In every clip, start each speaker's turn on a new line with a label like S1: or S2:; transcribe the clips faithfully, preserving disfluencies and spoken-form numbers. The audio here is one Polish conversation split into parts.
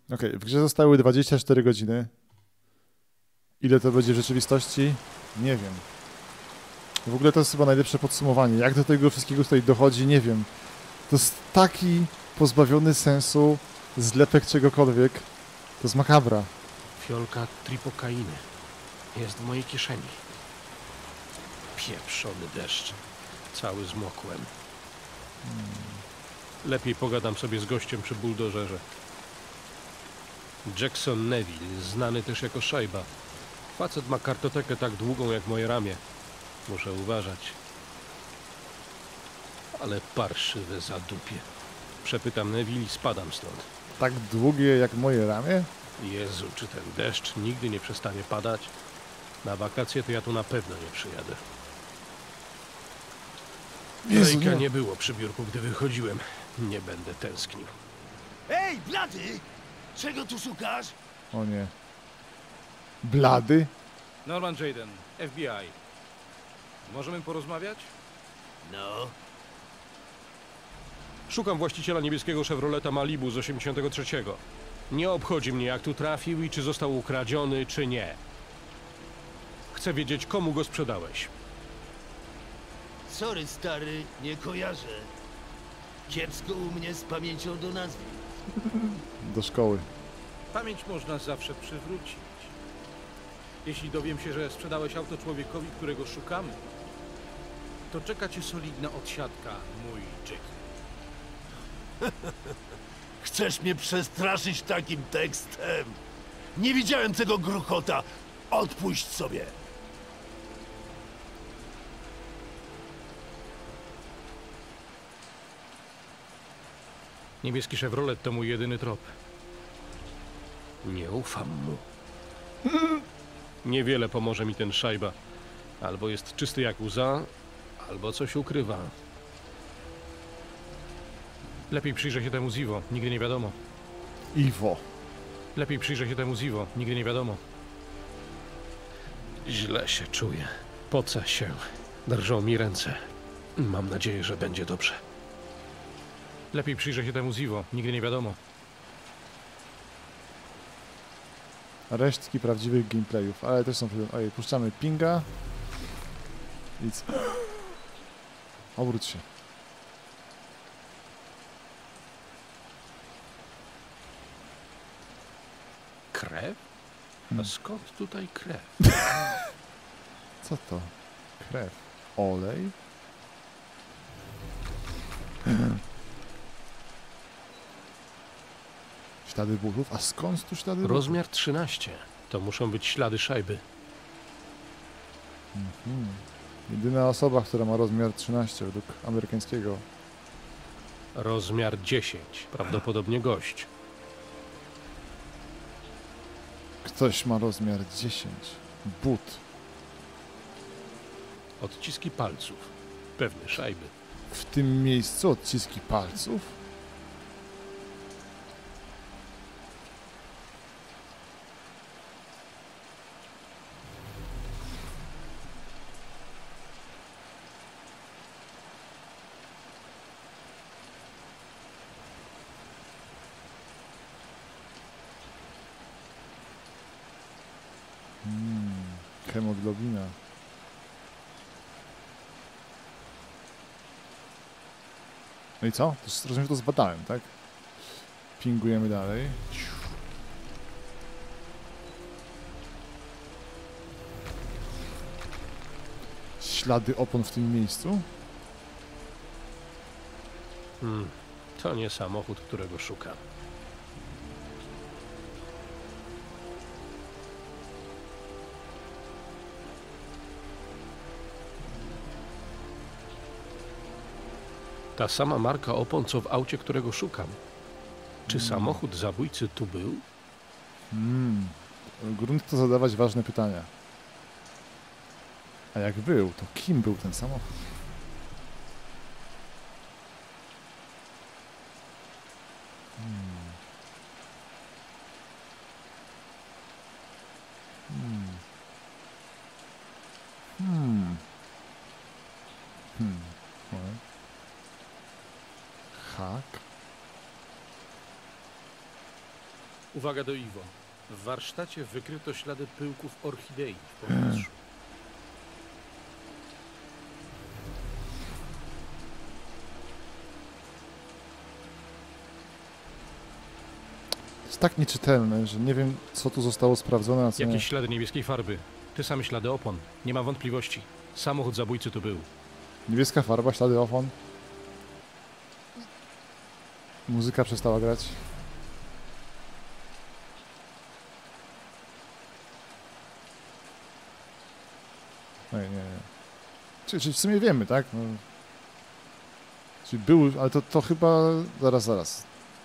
S1: Okej, okay, w grze zostały dwadzieścia cztery godziny. Ile to będzie w rzeczywistości? Nie wiem. W ogóle to jest chyba najlepsze podsumowanie. Jak do tego wszystkiego tutaj dochodzi, nie wiem. To jest taki pozbawiony sensu zlepek czegokolwiek. To jest makabra.
S2: Fiolka tripokainy jest w mojej kieszeni. Pieprzony deszcz. Cały zmokłem. Hmm. Lepiej pogadam sobie z gościem przy buldożerze. Jackson Neville, znany też jako Szajba. Facet ma kartotekę tak długą jak moje ramię. Muszę uważać. Ale parszywe zadupie. Przepytam Neville i spadam stąd.
S1: Tak długie jak moje ramię?
S2: Jezu, czy ten deszcz nigdy nie przestanie padać? Na wakacje to ja tu na pewno nie przyjadę. Jejka nie było przy biurku, gdy wychodziłem. Nie będę tęsknił.
S3: Ej, blady! Czego tu szukasz?
S1: O nie. Blady?
S4: Norman Jayden, F B I. Możemy porozmawiać?
S3: No.
S2: Szukam właściciela niebieskiego Chevroleta Malibu z osiemdziesiątego trzeciego. Nie obchodzi mnie, jak tu trafił i czy został ukradziony, czy nie. Chcę wiedzieć, komu go sprzedałeś.
S3: Sorry, stary, nie kojarzę. Kiepsko u mnie z pamięcią do nazwy.
S1: Do szkoły.
S4: Pamięć można zawsze przywrócić. Jeśli dowiem się, że sprzedałeś auto człowiekowi, którego szukamy, to czeka cię solidna odsiadka, mój Jack.
S3: Chcesz mnie przestraszyć takim tekstem? Nie widziałem tego gruchota. Odpuść sobie.
S2: Niebieski Chevrolet to mój jedyny trop. Nie ufam mu. Niewiele pomoże mi ten Szajba. Albo jest czysty jak łza, albo coś ukrywa. Lepiej przyjrzę się temu Zivo, nigdy nie wiadomo.
S1: Iwo.
S2: Lepiej przyjrzę się temu Zivo, nigdy nie wiadomo. Źle się czuję. Pocę się. Drżą mi ręce. Mam nadzieję, że będzie dobrze. Lepiej przyjrzę się temu Zivo, nigdy nie wiadomo.
S1: Resztki prawdziwych gameplayów, ale też są... Ojej, puszczamy pinga. I co? Obróć się.
S2: Krew? A skąd tutaj krew?
S1: Co to? Krew. Olej? Ślady butów? A skąd tu ślady butów?
S2: Rozmiar trzynaście. To muszą być ślady Szajby.
S1: Mhm. Jedyna osoba, która ma rozmiar trzynaście według amerykańskiego.
S2: Rozmiar dziesięć. Prawdopodobnie gość.
S1: Ktoś ma rozmiar dziesięć. But.
S2: Odciski palców. Pewnie Szajby.
S1: W tym miejscu odciski palców? Hmm, hemoglobina. No i co? To rozumiem, że to zbadałem, tak? Pingujemy dalej. Ślady opon w tym miejscu?
S2: Hmm. To nie samochód, którego szukam. Ta sama marka opon, co w aucie, którego szukam. Czy hmm. samochód zabójcy tu był?
S1: Hmm. Grunt to zadawać ważne pytania. A jak był, to kim był ten samochód? Hmm. Hmm. Hmm. Hmm. Hmm. Hak.
S4: Uwaga do Iwo. W warsztacie wykryto ślady pyłków orchidei w powietrzu.
S1: To jest tak nieczytelne, że nie wiem, co tu zostało sprawdzone, a co nie.
S2: Jakieś ślady niebieskiej farby. Te same ślady opon. Nie ma wątpliwości. Samochód zabójcy tu był.
S1: Niebieska farba, ślady opon. Muzyka przestała grać. Nie, nie, nie. Czyli, czyli w sumie wiemy, tak? No. Czyli był, ale to, to chyba... Zaraz, zaraz.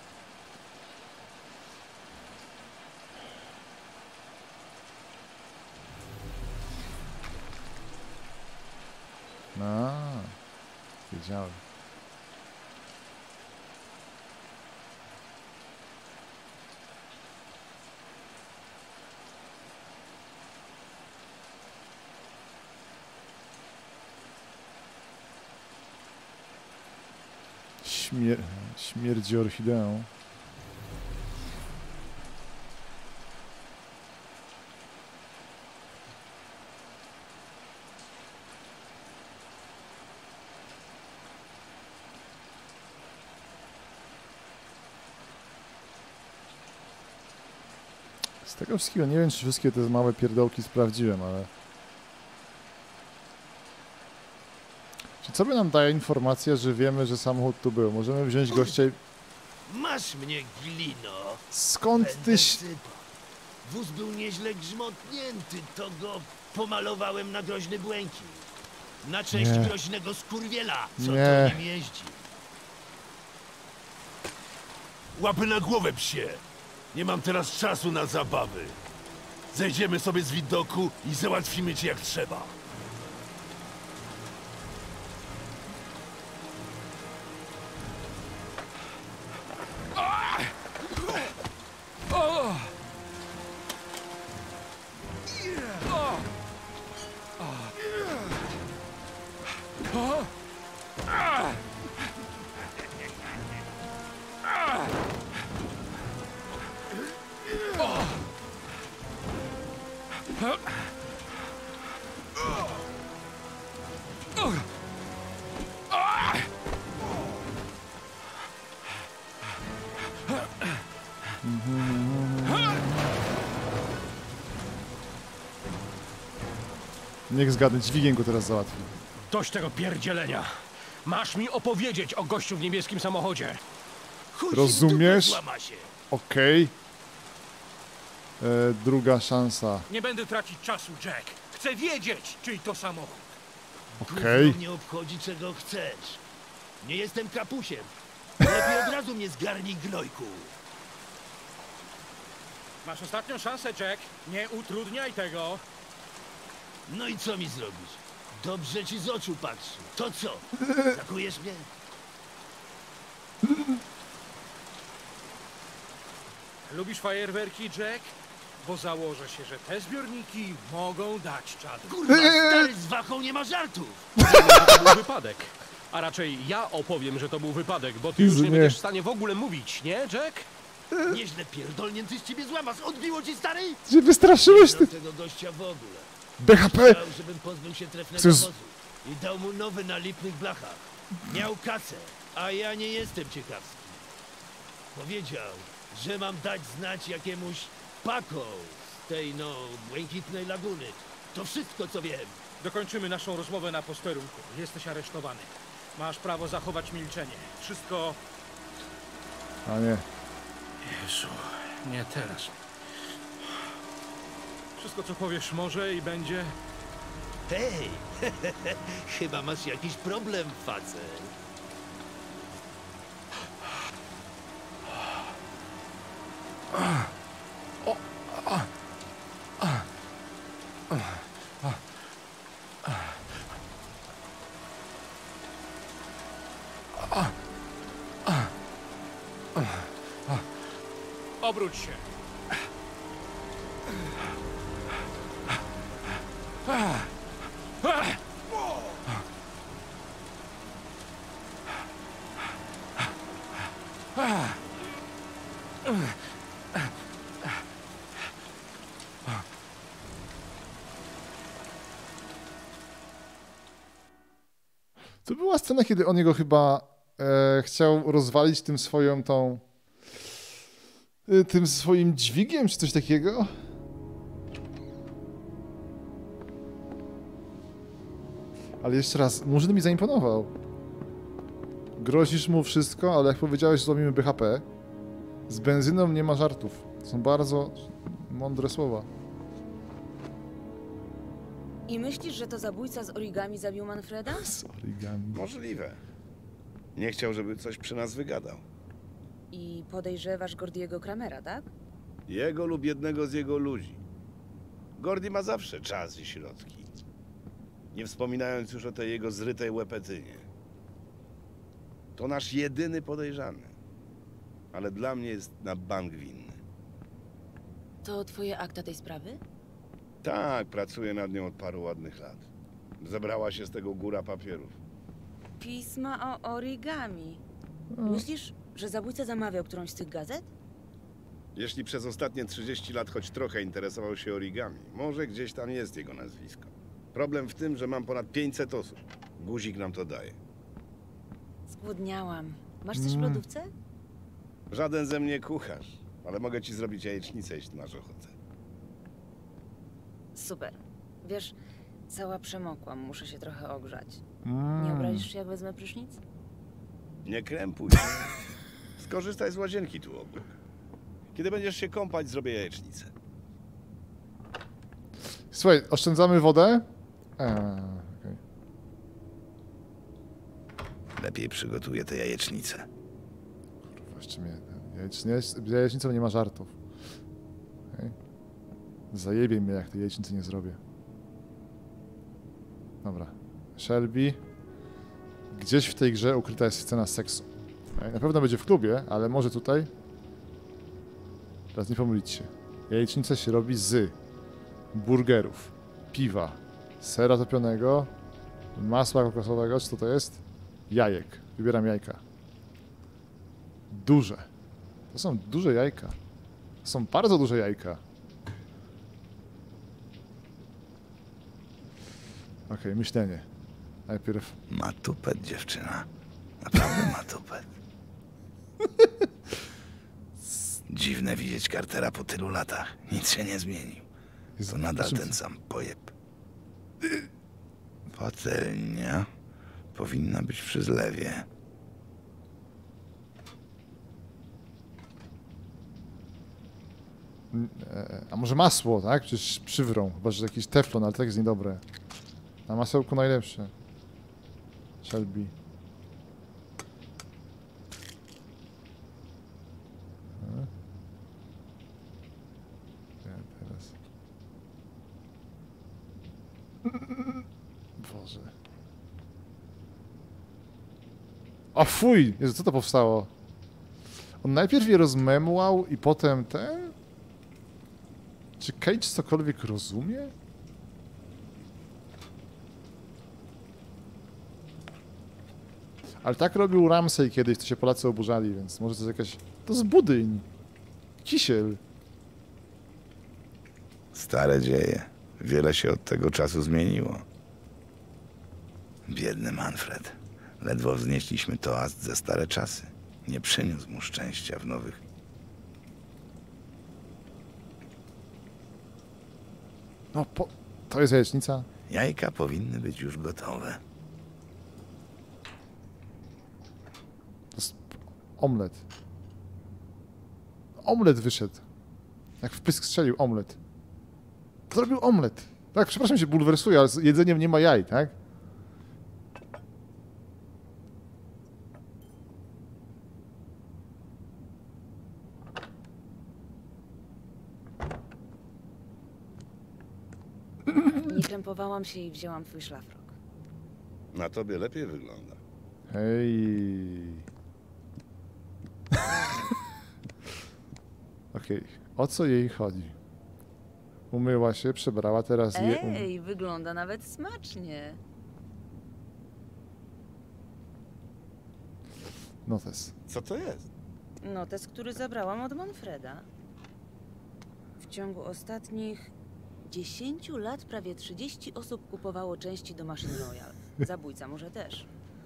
S1: A, wiedziałem. Śmier śmierdzi orchideą. Z tego wszystkiego nie wiem, czy wszystkie te małe pierdołki sprawdziłem, ale... Czy co by nam daje informacja, że wiemy, że samochód tu był? Możemy wziąć gościa i...
S3: Masz mnie, glino.
S1: Skąd
S3: Będę
S1: tyś...
S3: sypał. Wóz był nieźle grzmotnięty, to go pomalowałem na groźny błękit. Na cześć
S1: Nie.
S3: groźnego skurwiela, co
S1: Nie.
S3: to nim jeździ. Łapy na głowę, psie! Nie mam teraz czasu na zabawy. Zejdziemy sobie z widoku i załatwimy cię jak trzeba.
S1: Niech zgadnę, dźwigiem go teraz załatwi.
S2: Dość tego pierdzielenia. Masz mi opowiedzieć o gościu w niebieskim samochodzie.
S3: Chuj ci w
S1: Rozumiesz?
S3: dupę, złamasie.
S1: Okej. E, druga szansa.
S4: Nie będę tracić czasu, Jack. Chcę wiedzieć, czyj to samochód.
S1: Okej.
S3: Gówno mnie obchodzi, czego chcesz. Nie jestem kapusiem. Lepiej od razu mnie zgarnij, gnojku.
S4: Masz ostatnią szansę, Jack. Nie utrudniaj tego.
S3: No i co mi zrobisz? Dobrze ci z oczu patrzy. To co? Zakujesz mnie?
S4: Lubisz fajerwerki, Jack? Bo założę się, że te zbiorniki mogą dać czadu.
S3: Kurwa, stary z wachą nie ma żartów.
S2: To był wypadek. A raczej ja opowiem, że to był wypadek, bo ty już
S1: Jezu,
S2: nie
S1: nie.
S2: będziesz w stanie w ogóle mówić, nie, Jack?
S3: Nieźle pierdolnięty z ciebie złamas. Odbiło ci, stary?
S1: Gdzie wystraszyłeś
S3: Nie
S1: ty?
S3: znam tego gościa w ogóle.
S1: B H P!
S3: Chciał, żebym pozbył się trefnego
S1: Chcesz-
S3: wozu. I dał mu nowy na lipnych blachach. Miał kasę, a ja nie jestem ciekawski. Powiedział, że mam dać znać jakiemuś Paco z tej, no, błękitnej laguny. To wszystko, co wiem.
S4: Dokończymy naszą rozmowę na posterunku. Jesteś aresztowany. Masz prawo zachować milczenie. Wszystko...
S1: A nie.
S4: Jezu, nie teraz. Wszystko, co powiesz, może i będzie...
S3: Hej, chyba masz jakiś problem, facet.
S4: Obróć się.
S1: To była scena, kiedy on jego chyba e, chciał rozwalić tym swoją tą... E, tym swoim dźwigiem, czy coś takiego? Ale jeszcze raz, Murzyn mi zaimponował. Grozisz mu wszystko, ale jak powiedziałeś, złamimy B H P. Z benzyną nie ma żartów. To są bardzo mądre słowa.
S5: I myślisz, że to zabójca z origami zabił Manfreda?
S1: Z origami.
S6: Możliwe. Nie chciał, żeby coś przy nas wygadał.
S5: I podejrzewasz Gordiego Kramera, tak?
S6: Jego lub jednego z jego ludzi. Gordy ma zawsze czas i środki. Nie wspominając już o tej jego zrytej łepetynie. To nasz jedyny podejrzany. Ale dla mnie jest na bank winny.
S5: To twoje akta tej sprawy?
S6: Tak, pracuję nad nią od paru ładnych lat. Zebrała się z tego góra papierów.
S5: Pisma o origami. Myślisz, że zabójca zamawiał którąś z tych gazet?
S6: Jeśli przez ostatnie trzydzieści lat choć trochę interesował się origami, może gdzieś tam jest jego nazwisko. Problem w tym, że mam ponad pięćset osób. Guzik nam to daje.
S5: Zgłodniałam. Masz coś w
S1: Mm.
S5: lodówce?
S6: Żaden ze mnie kucharz, ale mogę ci zrobić jajecznicę, jeśli masz ochotę.
S5: Super. Wiesz, cała przemokłam, muszę się trochę ogrzać.
S1: Mm.
S5: Nie obrazisz się, jak wezmę prysznic?
S6: Nie krępuj się. Skorzystaj z łazienki tu obok. Kiedy będziesz się kąpać, zrobię jajecznicę.
S1: Słuchaj, oszczędzamy wodę? Eee, okay.
S6: Lepiej przygotuję tę jajecznicę.
S1: Kurwa, jeszcze mnie... Jajecznicą, z jajecznicą nie ma żartów. Okay. Zajebie mnie, jak tej jajecznicy nie zrobię. Dobra. Shelby. Gdzieś w tej grze ukryta jest scena seksu. Okay. Na pewno będzie w klubie, ale może tutaj... Teraz nie pomylić się. Jajecznica się robi z burgerów, piwa, sera topionego, masła kokosowego, czy co to jest? Jajek. Wybieram jajka. Duże. To są duże jajka. To są bardzo duże jajka. Okej, okay, myślenie. Najpierw...
S6: Ma tupet, dziewczyna. Naprawdę ma tupet. Dziwne widzieć Cartera po tylu latach. Nic się nie zmienił. To nadal ten sam pojeb. Patelnia powinna być przy zlewie.
S1: A może masło, tak? Przecież przywrą. Chyba, że jakiś teflon, ale tak jest niedobre. Na masełku najlepsze. Shelby. Teraz. Boże. O fuj! Jezu, co to powstało? On najpierw je rozmemłał i potem ten? Czy Cage cokolwiek rozumie? Ale tak robił Ramsay kiedyś, to się Polacy oburzali, więc może to jest jakaś... To jest budyń. Kisiel.
S6: Stare dzieje. Wiele się od tego czasu zmieniło. Biedny Manfred. Ledwo wznieśliśmy toast ze stare czasy. Nie przyniósł mu szczęścia w nowych.
S1: No, po... to jest jajecznica?
S6: Jajka powinny być już gotowe.
S1: To jest omlet. Omlet wyszedł. Jak w pysk strzelił, omlet. Zrobił omlet. Tak, przepraszam, się bulwersuję, ale z jedzeniem nie ma jaj, tak?
S5: Nie krępowałam się i wzięłam twój szlafrok.
S6: Na tobie lepiej wygląda.
S1: Hej. Okej, o co jej chodzi? Umyła się, przebrała, teraz je... Um...
S5: Ej, wygląda nawet smacznie.
S1: Notes.
S6: Co to jest?
S5: Notes, który zabrałam od Manfreda. W ciągu ostatnich dziesięciu lat prawie trzydzieści osób kupowało części do maszyn Royal. Zabójca może też.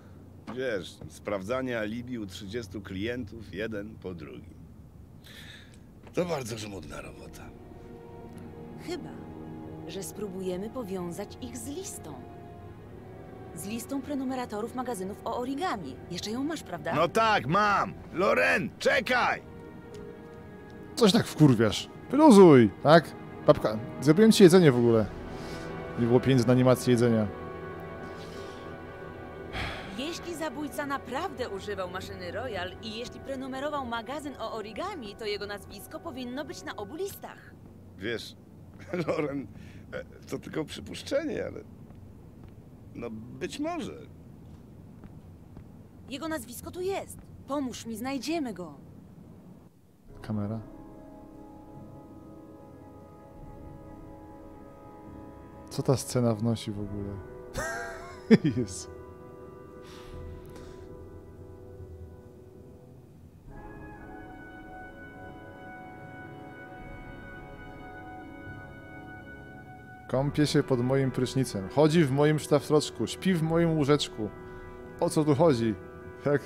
S6: Wiesz, sprawdzanie alibi u trzydziestu klientów, jeden po drugim. To bardzo żmudna robota.
S5: Chyba, że spróbujemy powiązać ich z listą. Z listą prenumeratorów magazynów o origami. Jeszcze ją masz, prawda?
S6: No tak, mam! Loren, czekaj!
S1: Coś tak wkurwiasz. Wyluzuj, tak? Babka, zrobiłem ci jedzenie w ogóle. Nie było pieniędzy na animację jedzenia.
S5: Jeśli zabójca naprawdę używał maszyny Royal i jeśli prenumerował magazyn o origami, to jego nazwisko powinno być na obu listach.
S6: Wiesz, Loren, e, to tylko przypuszczenie, ale... No być może.
S5: Jego nazwisko tu jest. Pomóż mi, znajdziemy go.
S1: Kamera. Co ta scena wnosi w ogóle? Jezu. Kąpie się pod moim prysznicem. Chodzi w moim szlafroczku. Śpi w moim łóżeczku. O co tu chodzi? Jak?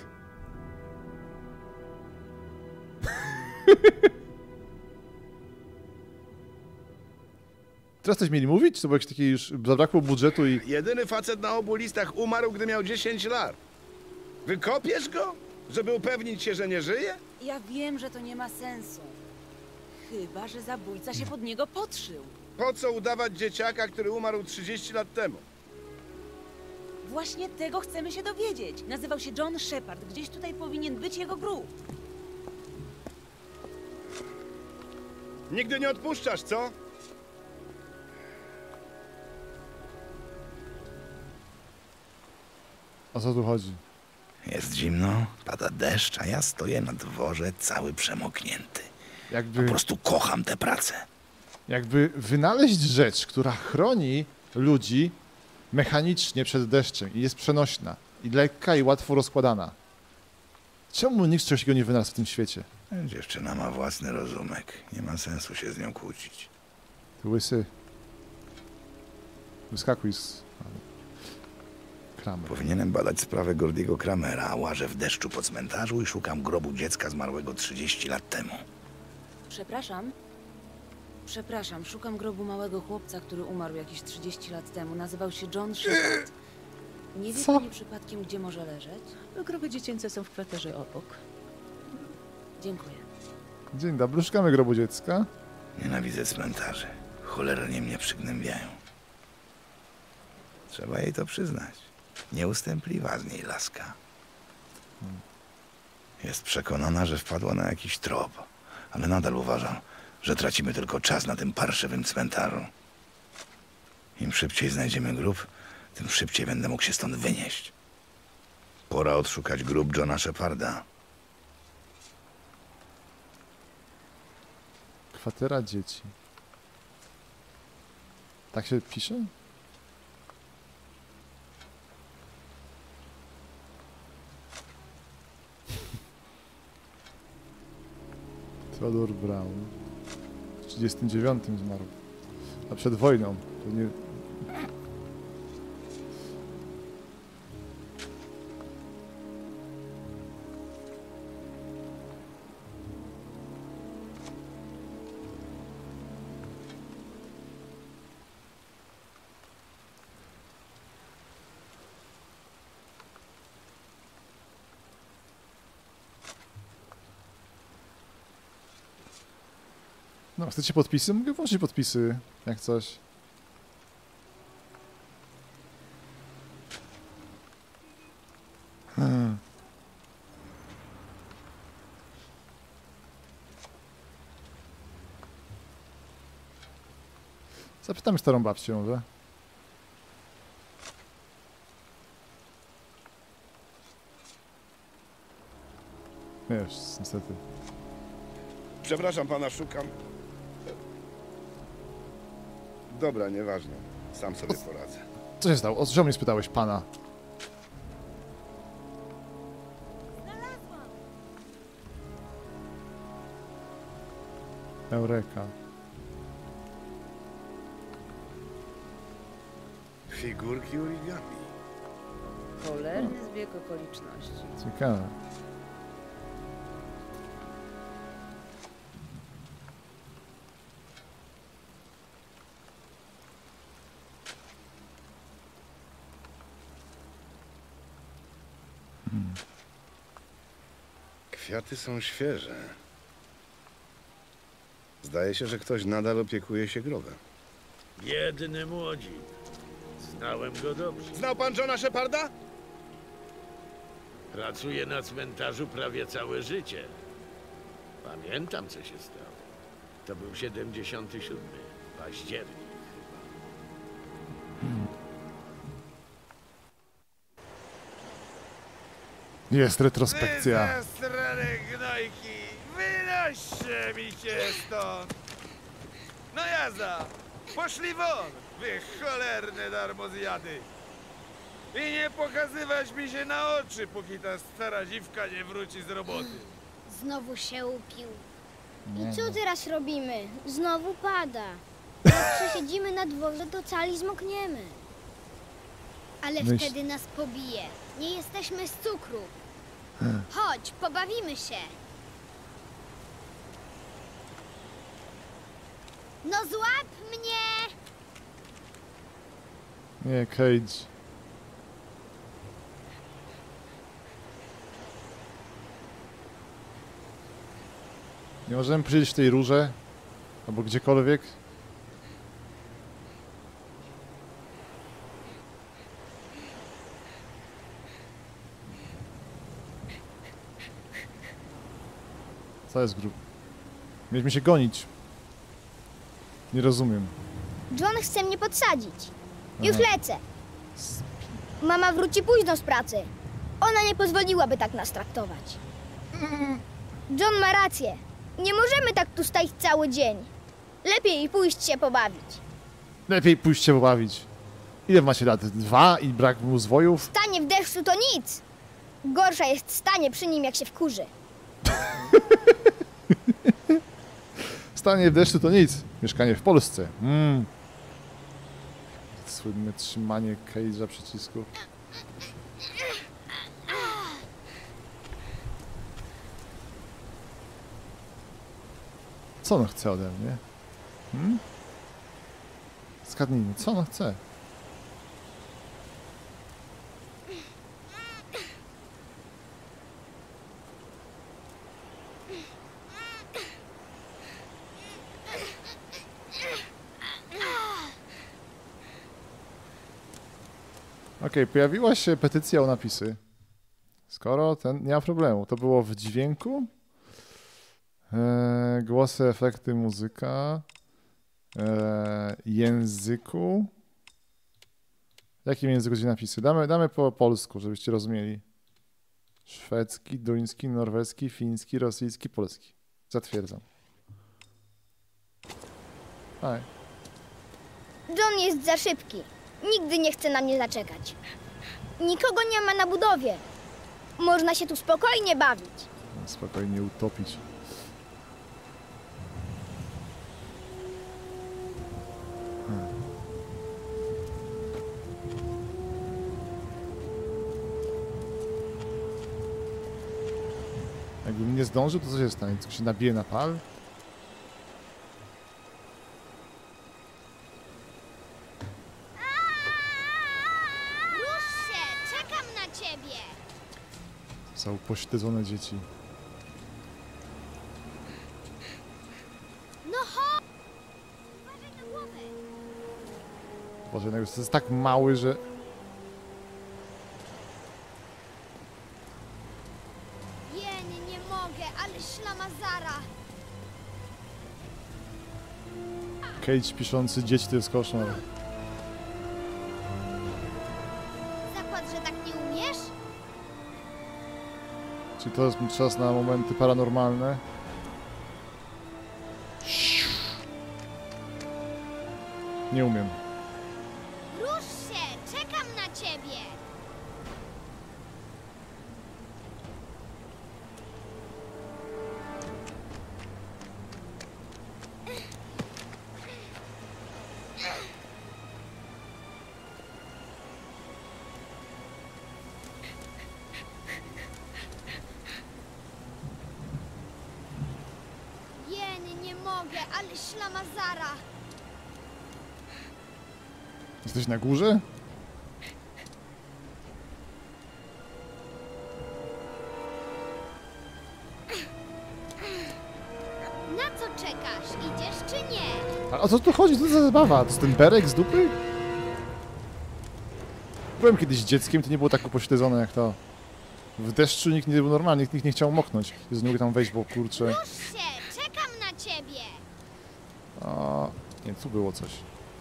S1: Teraz coś mieli mówić? Czy to było jakieś takie już... Zabrakło budżetu i...
S6: Jedyny facet na obu listach umarł, gdy miał dziesięć lat. Wykopiesz go? Żeby upewnić się, że nie żyje?
S5: Ja wiem, że to nie ma sensu. Chyba, że zabójca się pod niego podszył.
S6: Po co udawać dzieciaka, który umarł trzydzieści lat temu?
S5: Właśnie tego chcemy się dowiedzieć. Nazywał się John Shepard. Gdzieś tutaj powinien być jego grób.
S6: Nigdy nie odpuszczasz, co?
S1: O co tu chodzi?
S7: Jest zimno, pada deszcz, a ja stoję na dworze cały przemoknięty. Po
S1: Jakby,
S7: prostu kocham tę pracę.
S1: jakby wynaleźć rzecz, która chroni ludzi mechanicznie przed deszczem i jest przenośna i lekka i łatwo rozkładana. Czemu nikt czegoś takiego nie wynalazł w tym świecie?
S7: Dziewczyna ma własny rozumek. Nie ma sensu się z nią kłócić.
S1: Ty łysy. Wyskakuj z... Kramer.
S7: Powinienem badać sprawę Gordiego Kramera, a łażę w deszczu po cmentarzu i szukam grobu dziecka zmarłego trzydzieści lat temu.
S5: Przepraszam. Przepraszam, szukam grobu małego chłopca, który umarł jakieś trzydzieści lat temu. Nazywał się John Shepard. Nie wie
S1: Co?
S5: pani przypadkiem, gdzie może leżeć?
S8: Groby dziecięce są w kwaterze obok.
S5: Dziękuję.
S1: Dzień dobry, szukamy grobu dziecka.
S7: Nienawidzę cmentarzy. Cholernie mnie przygnębiają. Trzeba jej to przyznać. Nieustępliwa z niej laska. Jest przekonana, że wpadła na jakiś trop, ale nadal uważam, że tracimy tylko czas na tym parszywym cmentarzu. Im szybciej znajdziemy grób, tym szybciej będę mógł się stąd wynieść. Pora odszukać grób Johna Sheparda.
S1: Kwatera dzieci. Tak się pisze? Theodore Brown. W trzydziestym dziewiątym zmarł. A przed wojną. To nie... No, chcecie podpisy? Mogę włączyć podpisy, jak coś. Hmm. Zapytam starą babcię może. Wiesz, niestety.
S6: Przepraszam pana, szukam. Dobra, nieważne. Sam sobie poradzę.
S1: Co się stało? O co mnie spytałeś, pana? Eureka.
S6: Figurki origami.
S8: Cholerny zbieg okoliczności.
S1: Ciekawe. Hmm.
S6: Kwiaty są świeże. Zdaje się, że ktoś nadal opiekuje się grobem.
S3: Biedny młodzik. Znałem go dobrze.
S6: Znał pan Johna Sheparda?
S3: Pracuje na cmentarzu prawie całe życie. Pamiętam, co się stało. To był siedemdziesiąty siódmy, październik.
S1: Jest retrospekcja.
S9: Zasrane gnojki! Wynoście mi się stąd! No jazda! Poszli won, wy cholerne darmozjady! I nie pokazywać mi się na oczy, póki ta stara dziwka nie wróci z roboty.
S10: Znowu się upił.
S1: Nie.
S10: I co teraz robimy? Znowu pada. Jak przesiedzimy na dworze, to cali zmokniemy. Ale
S1: Myśl-
S10: wtedy nas pobije. Nie jesteśmy z cukru. Chodź, pobawimy się. No złap mnie!
S1: Nie, Cage. Nie możemy posiedzieć w tej rurze? Albo gdziekolwiek? Co jest grup? Mieliśmy się gonić. Nie rozumiem.
S10: John chce mnie podsadzić. Już
S1: Aha.
S10: lecę. Mama wróci późno z pracy. Ona nie pozwoliłaby tak nas traktować. John ma rację. Nie możemy tak tu stać cały dzień. Lepiej pójść się pobawić.
S1: Lepiej pójść się pobawić. Ile macie lat? Dwa i brak mu zwojów?
S10: Stanie w deszczu to nic. Gorsza jest stanie przy nim, jak się wkurzy.
S1: Stanie w deszczu to nic. Mieszkanie w Polsce. Mm. Słynne trzymanie Cage'a przycisku. Co on chce ode mnie? Hmm? Zgadnijmy, co on chce? Okej, pojawiła się petycja o napisy. Skoro ten... nie ma problemu. To było w dźwięku. Eee, głosy, efekty, muzyka. Eee, języku. W jakim języku ci napisy? Damy, damy po polsku, żebyście rozumieli. Szwedzki, duński, norweski, fiński, rosyjski, polski. Zatwierdzam. Aj.
S10: John jest za szybki. Nigdy nie chce na mnie zaczekać. Nikogo nie ma na budowie. Można się tu spokojnie bawić.
S1: Spokojnie utopić. Hmm. Jakbym nie zdążył, to co się stanie? Tylko się nabije na pal?
S10: Rusz się! Czekam na ciebie!
S1: Są upośledzone dzieci.
S10: No chodź! Uważaj na głowę!
S1: Boże, no to jest tak mały, że...
S10: Jeny, nie mogę, ale ślamazara!
S1: Cage piszący dzieci to jest koszmar.
S10: Zakład, że tak nie umiesz?
S1: Czy to jest czas na momenty paranormalne? Nie umiem.
S10: Rusz się! Czekam na ciebie! mogę, ale ślamazara.
S1: Jesteś na górze?
S10: Na co czekasz? Idziesz czy nie?
S1: A o co tu chodzi? Co to za zabawa? To jest ten berek z dupy? Byłem kiedyś dzieckiem, to nie było tak upośledzone jak to. W deszczu nikt nie był normalny, nikt, nikt nie chciał moknąć. Jezu, nie mogę tam wejść, bo kurczę.
S10: Rusz się, czekam na ciebie.
S1: A, nie, tu było coś.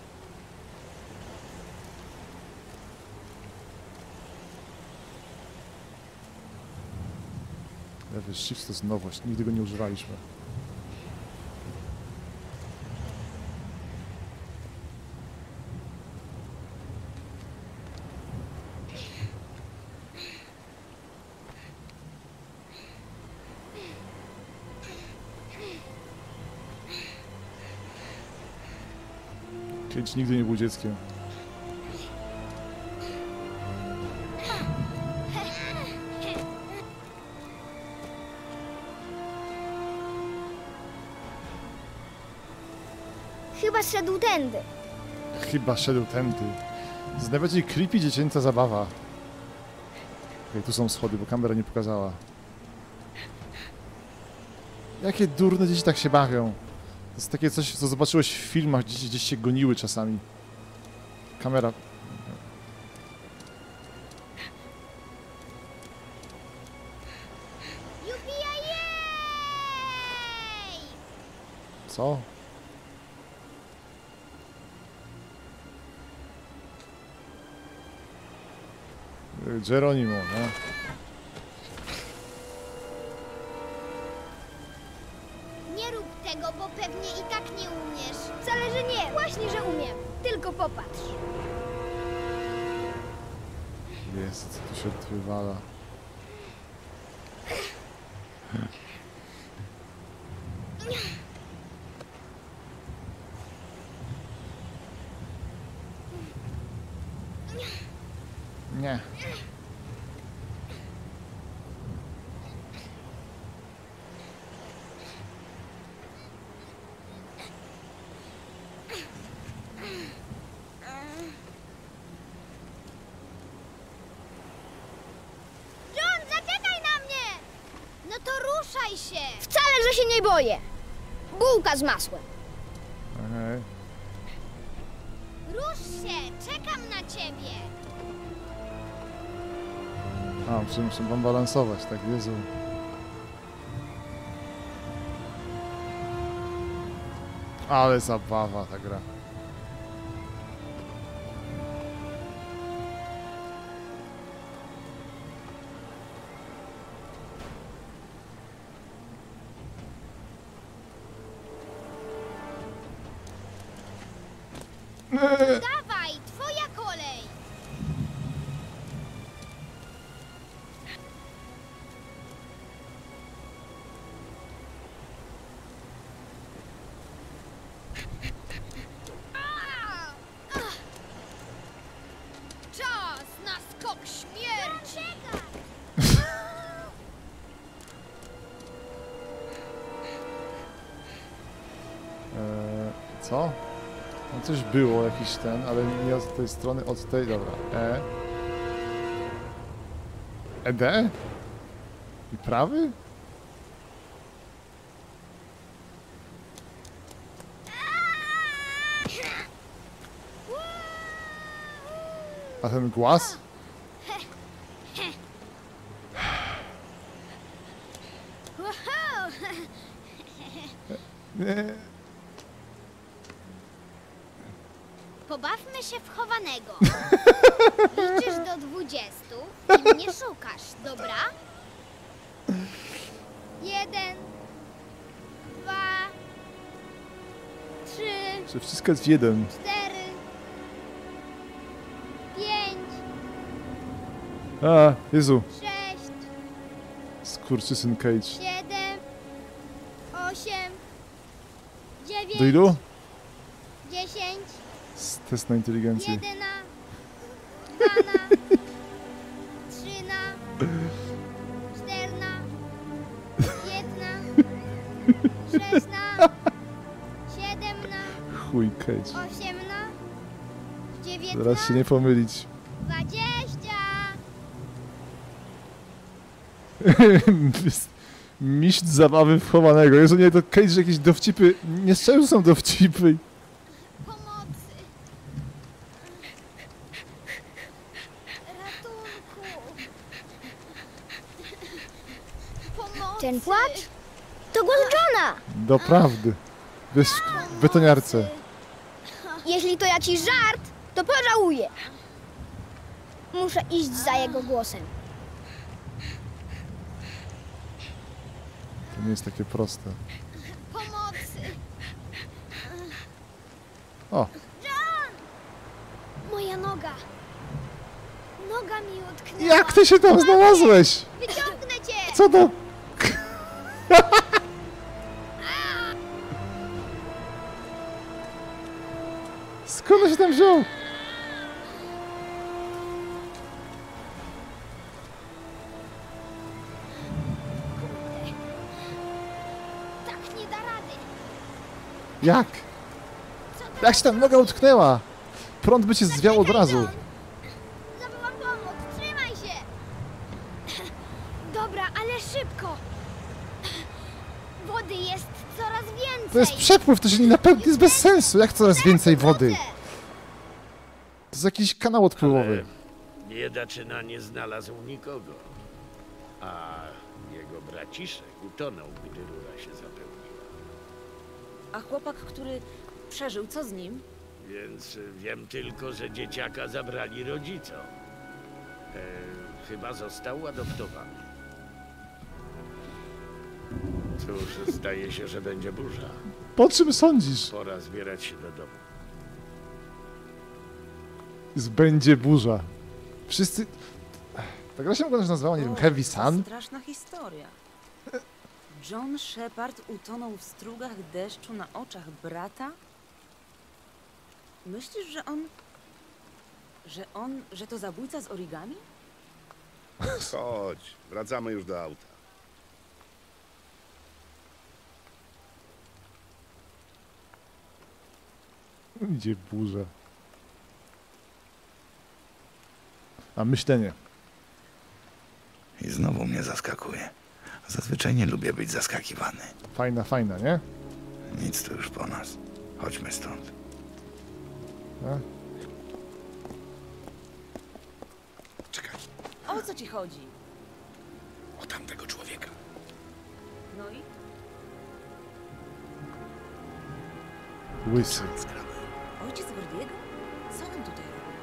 S1: Lewy shift to jest nowość, nigdy go nie używaliśmy. Kiedyś nigdy nie był dzieckiem.
S10: Chyba szedł tędy.
S1: Chyba szedł tędy. To jest najbardziej creepy dziecięca zabawa. Okej, tu są schody, bo kamera nie pokazała. Jakie durne dzieci tak się bawią. To jest takie coś, co zobaczyłeś w filmach, gdzieś, gdzieś się goniły czasami. Kamera...
S10: Jupi-ja-jej!
S1: Co? Geronimo, no.
S10: Nie rób tego, bo pewnie i tak nie umiesz. Wcale, że nie. Właśnie, że umiem. Tylko popatrz.
S1: Jest, co tu się odwywala. Nie.
S10: John, zaczekaj na mnie! No to ruszaj się! Wcale, że się nie boję. Bułka z masłem.
S1: Okej.
S10: Rusz się, czekam na ciebie.
S1: A, muszę, muszę wam balansować, tak, Jezu. Ale zabawa ta gra.
S10: Dawaj, twoja kolej. Czas na skok śmierci!
S1: Eee, co? No coś było, jakiś ten, ale nie od tej strony, od tej, dobra. E. E D? I prawy? A ten głaz?
S10: Wow.
S1: Nie.
S10: Pobawmy się w chowanego. Liczysz do dwudziestu i mnie szukasz, dobra? Jeden, dwa, trzy,
S1: Czy wszystko jest w jeden?
S10: cztery, pięć,
S1: A, Jezu.
S10: sześć,
S1: Skurczysyn Cage.
S10: siedem, osiem, dziewięć,
S1: Do ilu?
S10: dziesięć,
S1: S- Test na inteligencję.
S10: jedyna, dwana, trzyna, czterna, jedna, sześćna,
S1: chuj, Cage.
S10: Osiemno, dziewiętno,
S1: Zaraz się nie pomylić.
S10: dwadzieścia.
S1: Mistrz zabawy wchowanego. Jezu, nie, to Cage, że jakieś dowcipy... Nie strzelił, są dowcipy.
S10: Pomocy. Ratunku. Pomocy. Ten płacz? To głos Johna.
S1: Doprawdy. Bez w betoniarce.
S10: Jeśli to jakiś żart, to pożałuję. Muszę iść za jego głosem.
S1: To nie jest takie proste.
S10: Pomocy.
S1: O,
S10: Moja noga. Noga mi utknęła.
S1: jak ty się tam znalazłeś?
S10: Wyciągnę cię.
S1: Co to? Skąd on się tam wziął?
S10: Tak nie da rady.
S1: Jak? Jak się tam noga utknęła? Prąd by cię zwiał od razu.
S10: Zabyłam pomóc. Trzymaj się. Dobra, ale szybko. Wody jest coraz więcej.
S1: To jest przepływ, to się nie napełni, to jest bez sensu. Jak coraz więcej wody? To jest jakiś kanał odpływowy.
S3: Biedaczyna nie znalazł nikogo. A jego braciszek utonął, gdy rura się zapełniła.
S5: A chłopak, który przeżył, co z nim?
S3: Więc wiem tylko, że dzieciaka zabrali rodzicom. E, chyba został adoptowany. Cóż, zdaje się, że będzie burza.
S1: Po czym sądzisz?
S3: Pora zbierać się do domu.
S1: Będzie burza. Wszyscy... Ta gra się mogła też nazywała, nie wiem,
S5: O,
S1: Heavy
S5: to
S1: Sun?
S5: straszna historia. John Shepard utonął w strugach deszczu na oczach brata? Myślisz, że on... Że on... że to zabójca z origami?
S6: Chodź, wracamy już do auta.
S1: Idzie burza. A myślenie.
S7: I znowu mnie zaskakuje. Zazwyczaj nie lubię być zaskakiwany.
S1: Fajna, fajna, nie?
S7: Nic tu już po nas. Chodźmy stąd.
S1: A?
S6: Czekaj,
S5: O co ci chodzi?
S6: o tamtego człowieka.
S5: No i?
S1: Łysy.
S5: Ojciec Gordiego? Co on tutaj robi?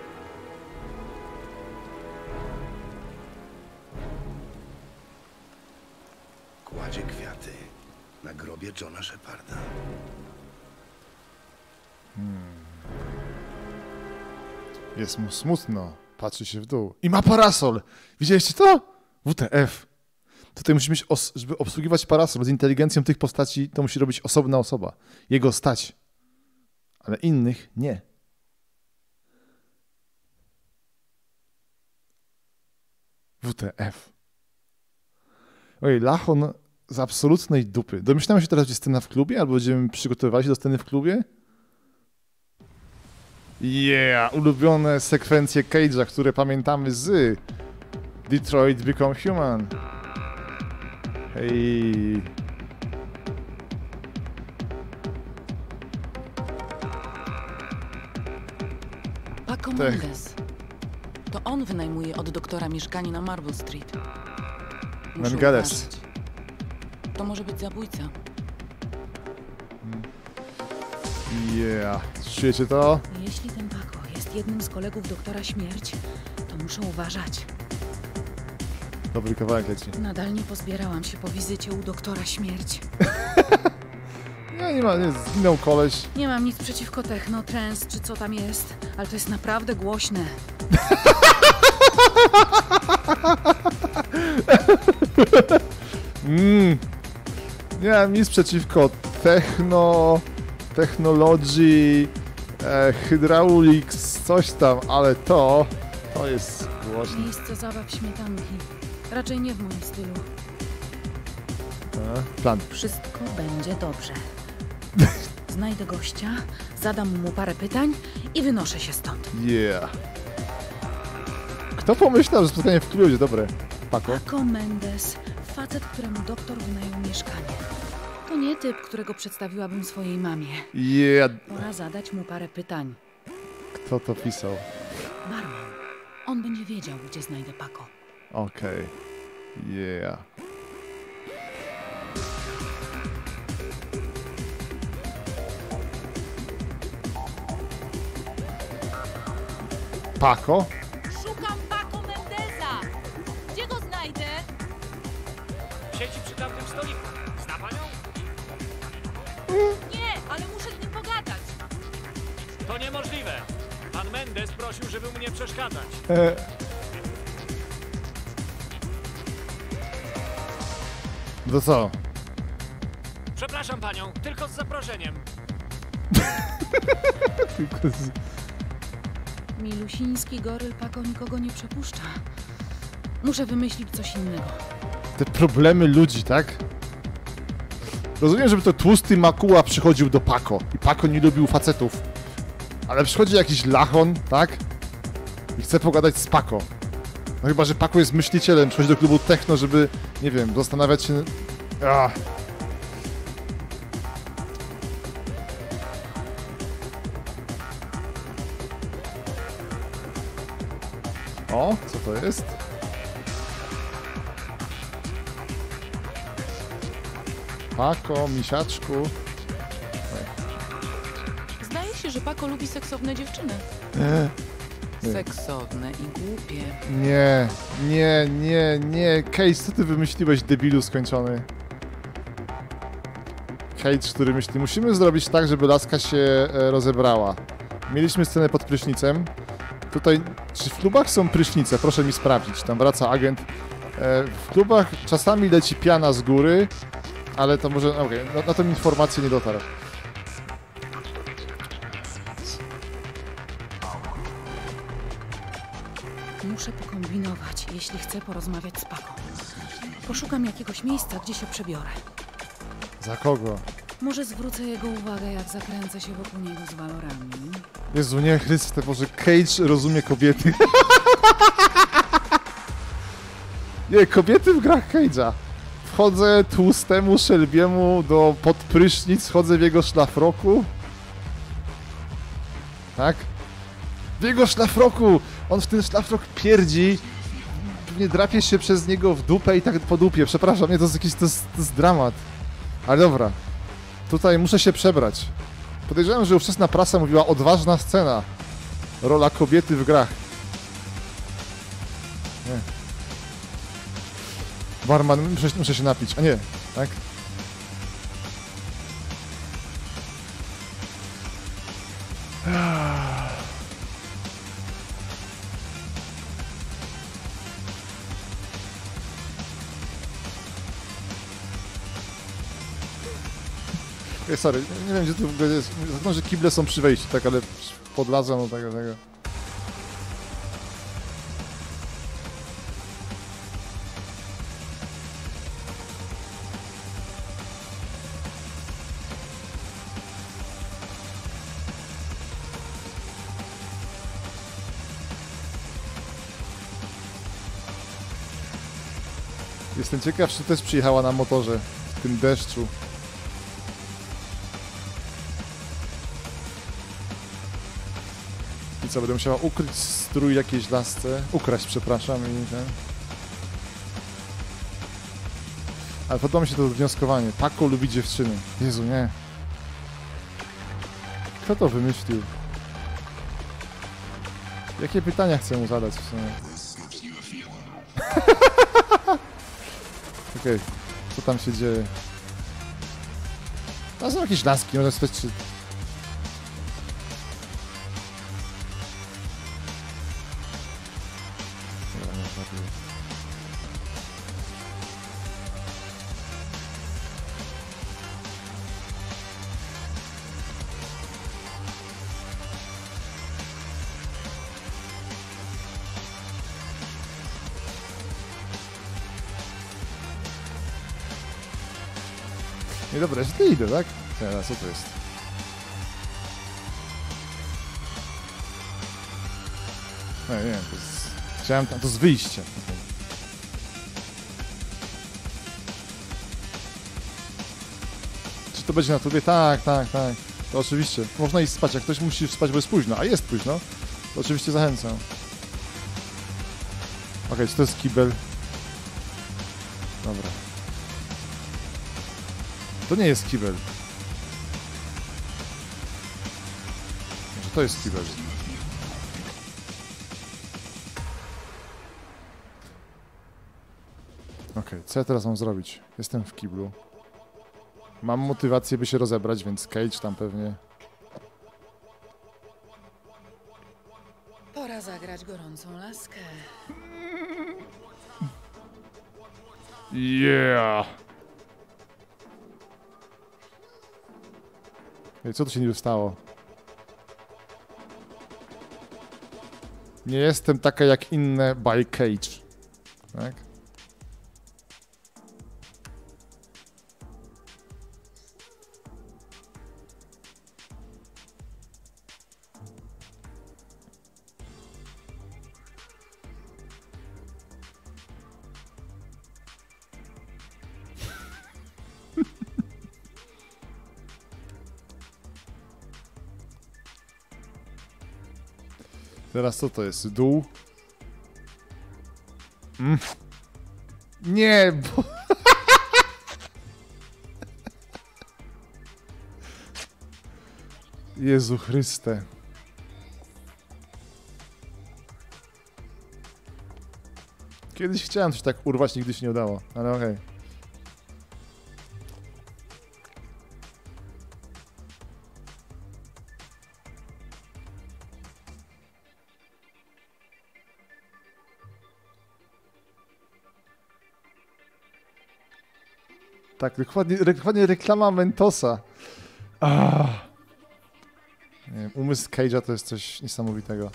S6: Kładzie kwiaty na grobie Johna Sheparda.
S1: Jest mu smutno. Patrzy się w dół. I ma parasol! Widzieliście to? W T F. Tutaj musi mieć, os- żeby obsługiwać parasol z inteligencją tych postaci, to musi robić osobna osoba. Jego stać. Ale innych nie. W T F. Ojej, Lachon z absolutnej dupy. Domyślamy się teraz, że scena w klubie, albo będziemy przygotowywali się do sceny w klubie? Yeah, ulubione sekwencje Cage'a, które pamiętamy z Detroit Become Human. Hej.
S11: Paco
S1: Tak.
S11: Mendes. To on wynajmuje od doktora mieszkanie na Marble Street. Muszę
S1: Mendes.
S11: uważać. To może być zabójca.
S1: Yeah. Czujecie to?
S11: Jeśli ten Paco jest jednym z kolegów doktora Śmierć, to muszę uważać.
S1: Dobry kawałek leci.
S11: Nadal nie pozbierałam się po wizycie u doktora Śmierć.
S1: Nie, nie ma, nie, zginął koleś.
S11: Nie mam nic przeciwko techno, trance czy co tam jest, ale to jest naprawdę głośne.
S1: Mm. Nie mam nic przeciwko techno, technologii, e, hydraulics, coś tam, ale to, to jest głośne.
S11: Miejsce zabaw śmietanki. Raczej nie w moim stylu.
S1: E, plan.
S11: Wszystko będzie dobrze. znajdę gościa, zadam mu parę pytań i wynoszę się stąd.
S1: Yeah. Kto pomyślał, że spotkanie w Clue będzie dobre? Paco?
S11: Paco Mendes, facet, któremu doktor wynajął mieszkanie. To nie typ, którego przedstawiłabym swojej mamie.
S1: Yeah.
S11: Pora zadać mu parę pytań.
S1: Kto to pisał?
S11: Barman. On będzie wiedział, gdzie znajdę Paco.
S1: Okej. Okay. Yeah. Paco?
S12: Szukam Paco Mendesa! Gdzie go znajdę?
S13: Siedzi przy tamtym stoliku. Zna panią?
S12: Nie, ale muszę z nim pogadać.
S13: To niemożliwe. Pan Mendes prosił, żeby mu nie przeszkadzać.
S1: E... To co?
S13: Przepraszam panią, tylko z zaproszeniem.
S1: Tylko z...
S11: Milusiński goryl Paco nikogo nie przepuszcza. Muszę wymyślić coś innego.
S1: Te problemy ludzi, tak? Rozumiem, żeby to tłusty Makuła przychodził do Paco i Paco nie lubił facetów. Ale przychodzi jakiś lachon, tak? I chce pogadać z Paco. No chyba, że Paco jest myślicielem, przychodzi do klubu techno, żeby, nie wiem, zastanawiać się... Ach. O, co to jest? Paco, misiaczku.
S11: Zdaje się, że Paco lubi seksowne dziewczyny.
S1: Nie. Nie.
S11: Seksowne i głupie.
S1: Nie, nie, nie, nie. Cage, co ty wymyśliłeś, debilu skończony? Cage, który myśli, musimy zrobić tak, żeby laska się e, rozebrała. Mieliśmy scenę pod prysznicem. Tutaj, czy w klubach są prysznice? Proszę mi sprawdzić. Tam wraca agent. E, w klubach czasami leci piana z góry, ale to może... Okej, okay, na, na tą informację nie dotarł.
S11: Muszę pokombinować, jeśli chcę porozmawiać z Paco. Poszukam jakiegoś miejsca, gdzie się przebiorę.
S1: Za kogo?
S11: Może zwrócę jego uwagę, jak zakręcę się wokół niego z walorami.
S1: Jezu, nie, Chryste, Boże, Cage rozumie kobiety. Nie, kobiety w grach Cage'a. Wchodzę tłustemu Shelby'emu do podprysznic, chodzę w jego szlafroku. Tak? W jego szlafroku! On w ten szlafrok pierdzi. Pewnie drapie się przez niego w dupę i tak po dupie. Przepraszam, nie, to jest jakiś, to jest, to jest dramat. Ale dobra. Tutaj muszę się przebrać. Podejrzewam, że ówczesna prasa mówiła odważna scena. Rola kobiety w grach. Nie. Barman, muszę, muszę się napić. A nie, tak? Ej, sorry, nie wiem, gdzie to w ogóle jest. Znam, że kible są przy wejściu, tak, ale podlazłem do tego, tego. Jestem ciekaw, czy też przyjechała na motorze w tym deszczu. I co, będę musiała ukryć strój jakiejś lasce? Ukraść, przepraszam, i ten... Ale podoba mi się to wnioskowanie. Paco lubi dziewczyny. Jezu, nie. Kto to wymyślił? Jakie pytania chcę mu zadać w sumie? Okej, okay. Co tam się dzieje? To są jakieś laski, może spać czy... Nie, dobra, źle idę, tak? Teraz, co to jest? Nie, nie, to jest... Chciałem tam... To jest wyjście. Czy to będzie na tubie? Tak, tak, tak. To oczywiście. Można iść spać. Jak ktoś musi spać, bo jest późno, a jest późno, to oczywiście zachęcam. Okej, okay, czy to jest kibel? Dobra. To nie jest kibel. Może to jest kibel. Okej, okay, co ja teraz mam zrobić? Jestem w kiblu. Mam motywację, by się rozebrać, więc Cage tam pewnie...
S11: Pora zagrać gorącą laskę.
S1: Yeah! Ej, co tu się nie stało? Nie jestem taka jak inne by Cage. Tak? Teraz co to jest? Dół? Mm. Nie, bo... Jezu Chryste. Kiedyś chciałem coś tak urwać, nigdy się nie udało, ale okej. Okay. Tak, dokładnie, dokładnie reklama Mentosa. Ah. Nie wiem, umysł Cage'a to jest coś niesamowitego.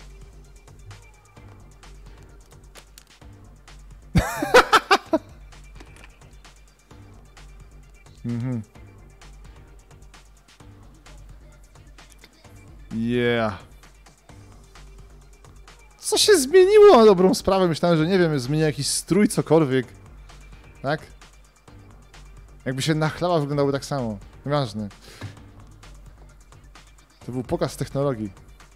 S1: Mhm. Yeah. Co się zmieniło na dobrą sprawę? Myślałem, że nie wiem, zmienia jakiś strój, cokolwiek. Tak? Jakby się nachlała, wyglądały tak samo. Nieważne. To był pokaz technologii.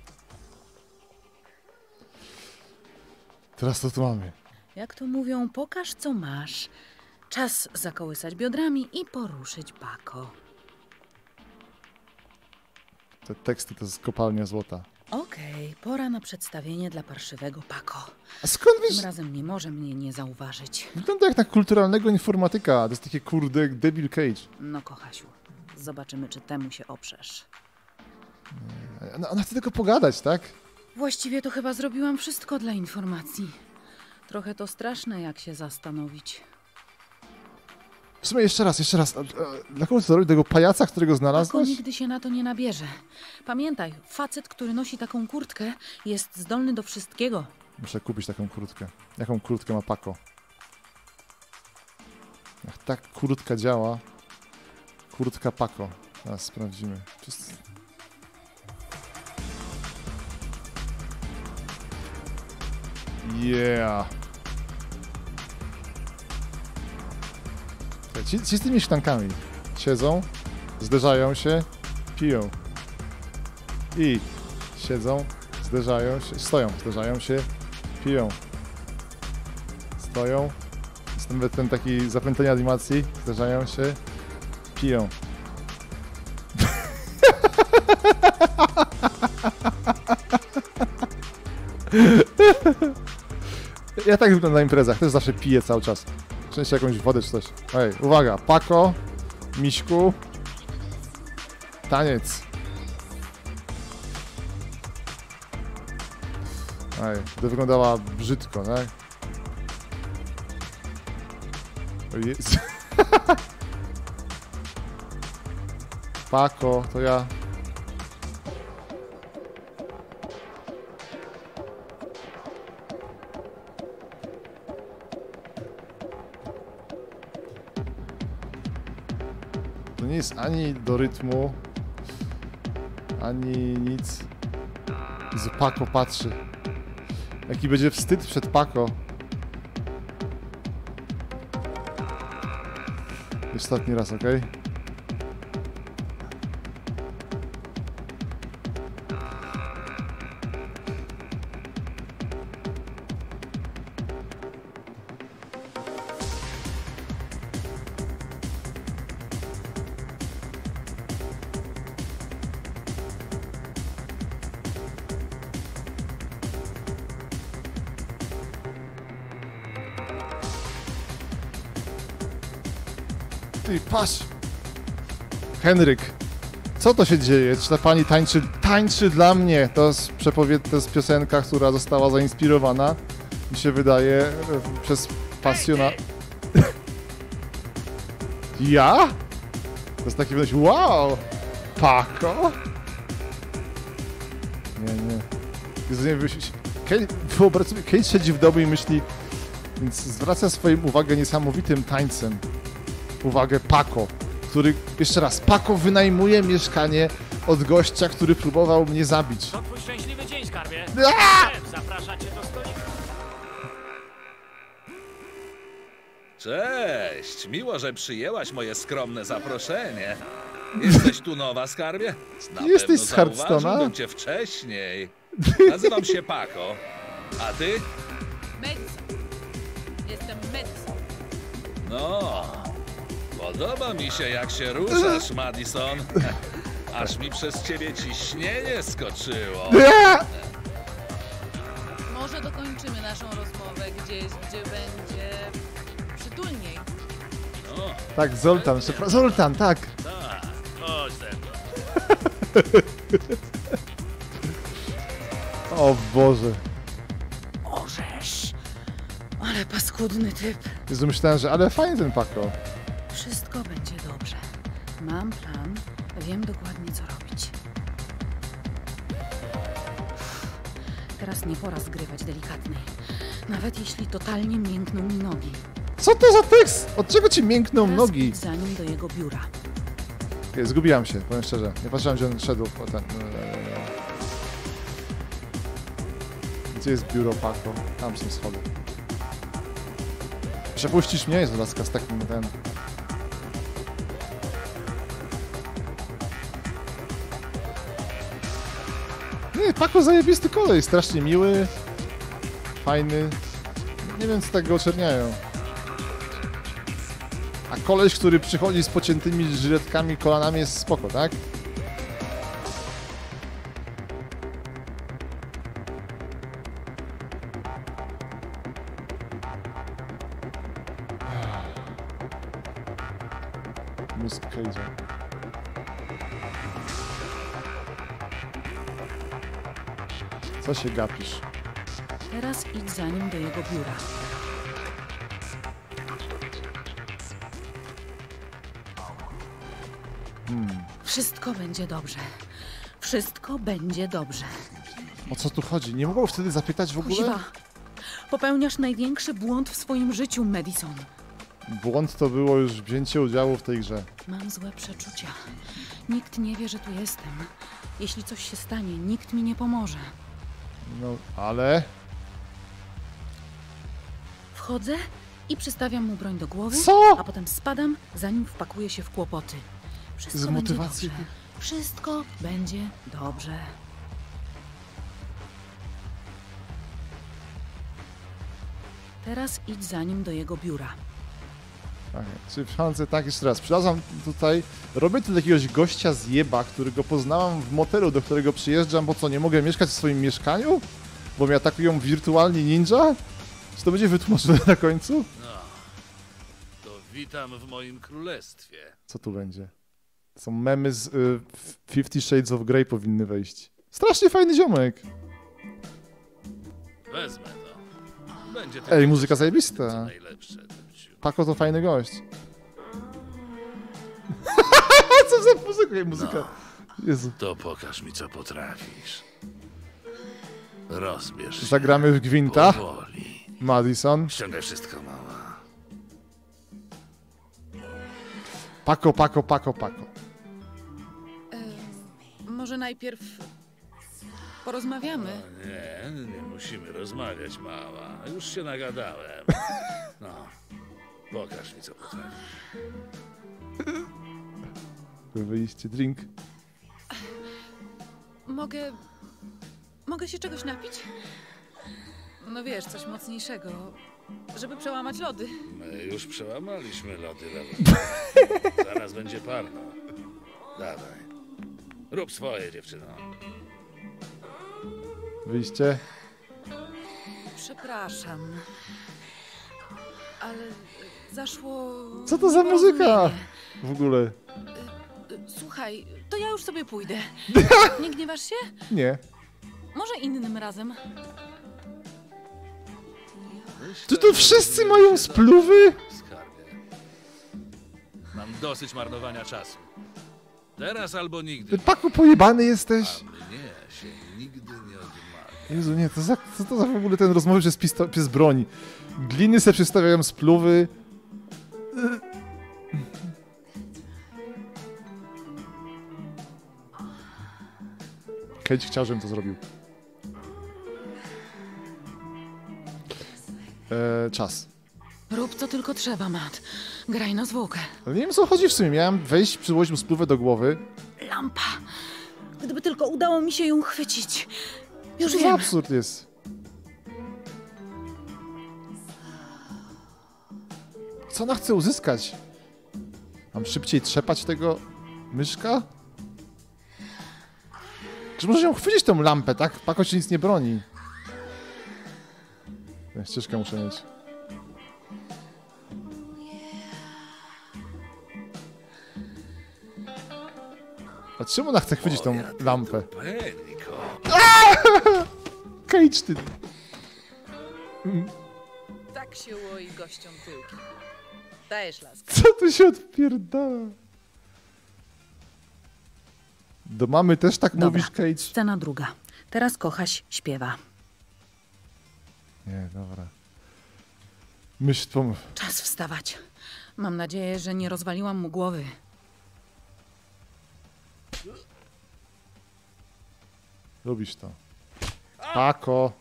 S1: Teraz to tu mamy.
S11: Jak to mówią, pokaż co masz. Czas zakołysać biodrami i poruszyć Paco.
S1: Te teksty to jest kopalnia złota.
S11: Okej, okay, pora na przedstawienie dla parszywego Paco.
S1: A skąd wiesz?
S11: Tym razem nie może mnie nie zauważyć.
S1: Wygląda jak na kulturalnego informatyka. To jest takie kurde debil Cage.
S11: No kochasiu, zobaczymy czy temu się oprzesz.
S1: No, ona chce tylko pogadać, tak?
S11: Właściwie to chyba zrobiłam wszystko dla informacji. Trochę to straszne, jak się zastanowić.
S1: W sumie jeszcze raz, jeszcze raz. Dla kogo to zrobić? Tego pajaca, którego znalazłeś?
S11: Paco nigdy się na to nie nabierze. Pamiętaj, facet, który nosi taką kurtkę, jest zdolny do wszystkiego.
S1: Muszę kupić taką kurtkę. Jaką kurtkę ma Paco? Jak tak kurtka działa... Kurtka Paco. Teraz sprawdzimy. Just... Yeah. Ci, ci z tymi szklankami siedzą, zderzają się, piją. I siedzą, zderzają się, stoją, zderzają się, piją. Stoją. Jest ten, ten taki zapętlenie animacji, zderzają się, piją. Ja tak wyglądam na imprezach, też zawsze piję cały czas. Częściej jakąś wodę czy coś. Ej, uwaga, Paco, Miśku, taniec. Ej, to wyglądała brzydko, tak? O Jezu. Paco, to ja. To nie jest ani do rytmu, ani nic. Jezu, Paco patrzy. Jaki będzie wstyd przed Paco. Ostatni raz, okej? Okay? Ty, patrz! Henryk, co to się dzieje? Czy ta pani tańczy, tańczy dla mnie? To jest przepowiednia, to jest piosenka, która została zainspirowana, mi się wydaje, przez pasjona... Ja? To jest takie myśl, wow! Paco? Nie, nie. Jezu, nie Kate, wyobraź sobie, Kate siedzi w domu i myśli, więc zwraca swoją uwagę niesamowitym tańcem. Uwagę, Paco, który, jeszcze raz, Paco wynajmuje mieszkanie od gościa, który próbował mnie zabić.
S13: To twój szczęśliwy dzień, skarbie. Zaprasza cię do stolika.
S14: Cześć, miło, że przyjęłaś moje skromne zaproszenie. Jesteś tu nowa, skarbie? Na
S1: Jesteś z
S14: pewno
S1: Hearthstone'a?
S14: zauważyłbym cię wcześniej. Nazywam się Paco. A ty?
S12: Madison. Jestem Madison.
S14: No, podoba mi się, jak się ruszasz, Madison. Aż mi przez ciebie ciśnienie skoczyło.
S12: Może dokończymy naszą rozmowę gdzieś, gdzie będzie przytulniej.
S14: No,
S1: Tak, Zoltan, przepraszam, Zoltan, tak.
S14: tak, chodź ze mną.
S1: O Boże.
S11: Orzesz. Ale paskudny typ.
S1: Jezu, myślałem, że ale fajny ten Paco.
S11: Wszystko będzie dobrze. Mam plan, wiem dokładnie co robić. Teraz nie pora zgrywać delikatnej. Nawet jeśli totalnie miękną mi nogi.
S1: Co to za tekst? Od czego ci miękną
S11: Teraz
S1: nogi?
S11: idź za nim do jego biura.
S1: Okay, zgubiłam się, powiem szczerze. Nie patrzyłem, gdzie on szedł potem. Gdzie jest biuro Paco? Tam są schody. Przepuścisz mnie? Jest laska z takim ten... Nie, Paco zajebisty kolej, strasznie miły. Fajny. Nie wiem, co tak go oczerniają. A koleś, który przychodzi z pociętymi żyletkami, kolanami jest spoko, tak? Mózg Cage'a. Co się gapisz?
S11: Teraz idź za nim do jego biura.
S1: Hmm.
S11: Wszystko będzie dobrze. Wszystko będzie dobrze.
S1: O co tu chodzi? Nie mogą wtedy zapytać w ogóle?
S11: Kuźwa, popełniasz największy błąd w swoim życiu, Madison.
S1: Błąd to było już wzięcie udziału w tej grze.
S11: Mam złe przeczucia. Nikt nie wie, że tu jestem. Jeśli coś się stanie, nikt mi nie pomoże.
S1: No, ale...
S11: Wchodzę i przystawiam mu broń do głowy,
S1: Co?
S11: a potem spadam, zanim wpakuje się w kłopoty. Wszystko
S1: Z
S11: będzie
S1: motywacji.
S11: dobrze. Wszystko będzie dobrze. Teraz idź za nim do jego biura.
S1: Okay. Czyli Francja, tak, jeszcze raz. Przylazłam tutaj, robię tu jakiegoś gościa z jeba, którego poznałam w motelu, do którego przyjeżdżam, bo co, nie mogę mieszkać w swoim mieszkaniu? Bo mnie atakują wirtualni ninja? Czy to będzie wytłumaczone na końcu?
S14: No, to witam w moim królestwie.
S1: Co tu będzie? Są memy z y, Fifty Shades of Grey powinny wejść. Strasznie fajny ziomek.
S14: Wezmę to. Będzie
S1: Ej, muzyka zajebista.
S14: najlepsze.
S1: Paco to fajny gość. Co za muzyka? muzyka.
S14: No,
S1: Jezu.
S14: to pokaż mi, co potrafisz. Rozbierz się.
S1: Zagramy w gwinta.
S14: Powoli.
S1: Madison.
S14: Ściągaj wszystko, mała.
S1: Paco, Paco, Paco, Paco.
S11: E, może najpierw Porozmawiamy.
S14: No nie, nie musimy rozmawiać, mała. Już się nagadałem. No, pokaż mi, co potrafisz.
S1: Wyjście, drink.
S11: Mogę... Mogę się czegoś napić? No wiesz, coś mocniejszego, żeby przełamać lody.
S14: My już przełamaliśmy lody, lewo. Zaraz będzie parno. Dawaj. Rób swoje, dziewczyno.
S1: Wyjście.
S11: Przepraszam, ale zaszło...
S1: Co to za muzyka w ogóle?
S11: Słuchaj, to ja już sobie pójdę. Nie gniewasz się?
S1: Nie.
S11: Może innym razem.
S1: Czy to wszyscy mają spluwy?
S14: Skarbie. Mam dosyć marnowania czasu. Teraz albo nigdy.
S1: Ty, Paku, pojebany jesteś.
S14: A mnie się nigdy nie odmawia.
S1: Jezu, nie, to za, co to za w ogóle ten rozmowy przez, pisto, przez broń? Gliny se przystawiają spluwy. Cage chciał, żebym to zrobił. Eee, czas.
S11: Rób co tylko trzeba, Matt. Graj na zwłokę.
S1: Ale nie wiem, co chodzi w sumie. Miałem wejść, przyłożyć mu spluwę do głowy.
S11: Lampa. Gdyby tylko udało mi się ją chwycić. Już
S1: Co to za
S11: wiem.
S1: absurd jest? Co ona chce uzyskać? Mam szybciej trzepać tego myszka? Czy może ją chwycić tą lampę, tak? Pako się nic nie broni. Ja ścieżkę muszę mieć. A czemu ona chce chwycić tą lampę? Cage, ty...
S12: Tak się łoi gościom tyłki. Dajesz laska.
S1: Co tu się odpierdala? Do mamy też tak
S11: Dobra.
S1: mówisz, Cage?
S11: Scena druga. Teraz Kochaś śpiewa.
S1: Nie, dobra. Myśl, pomów.
S11: Czas wstawać. Mam nadzieję, że nie rozwaliłam mu głowy.
S1: Lubisz to. Pako.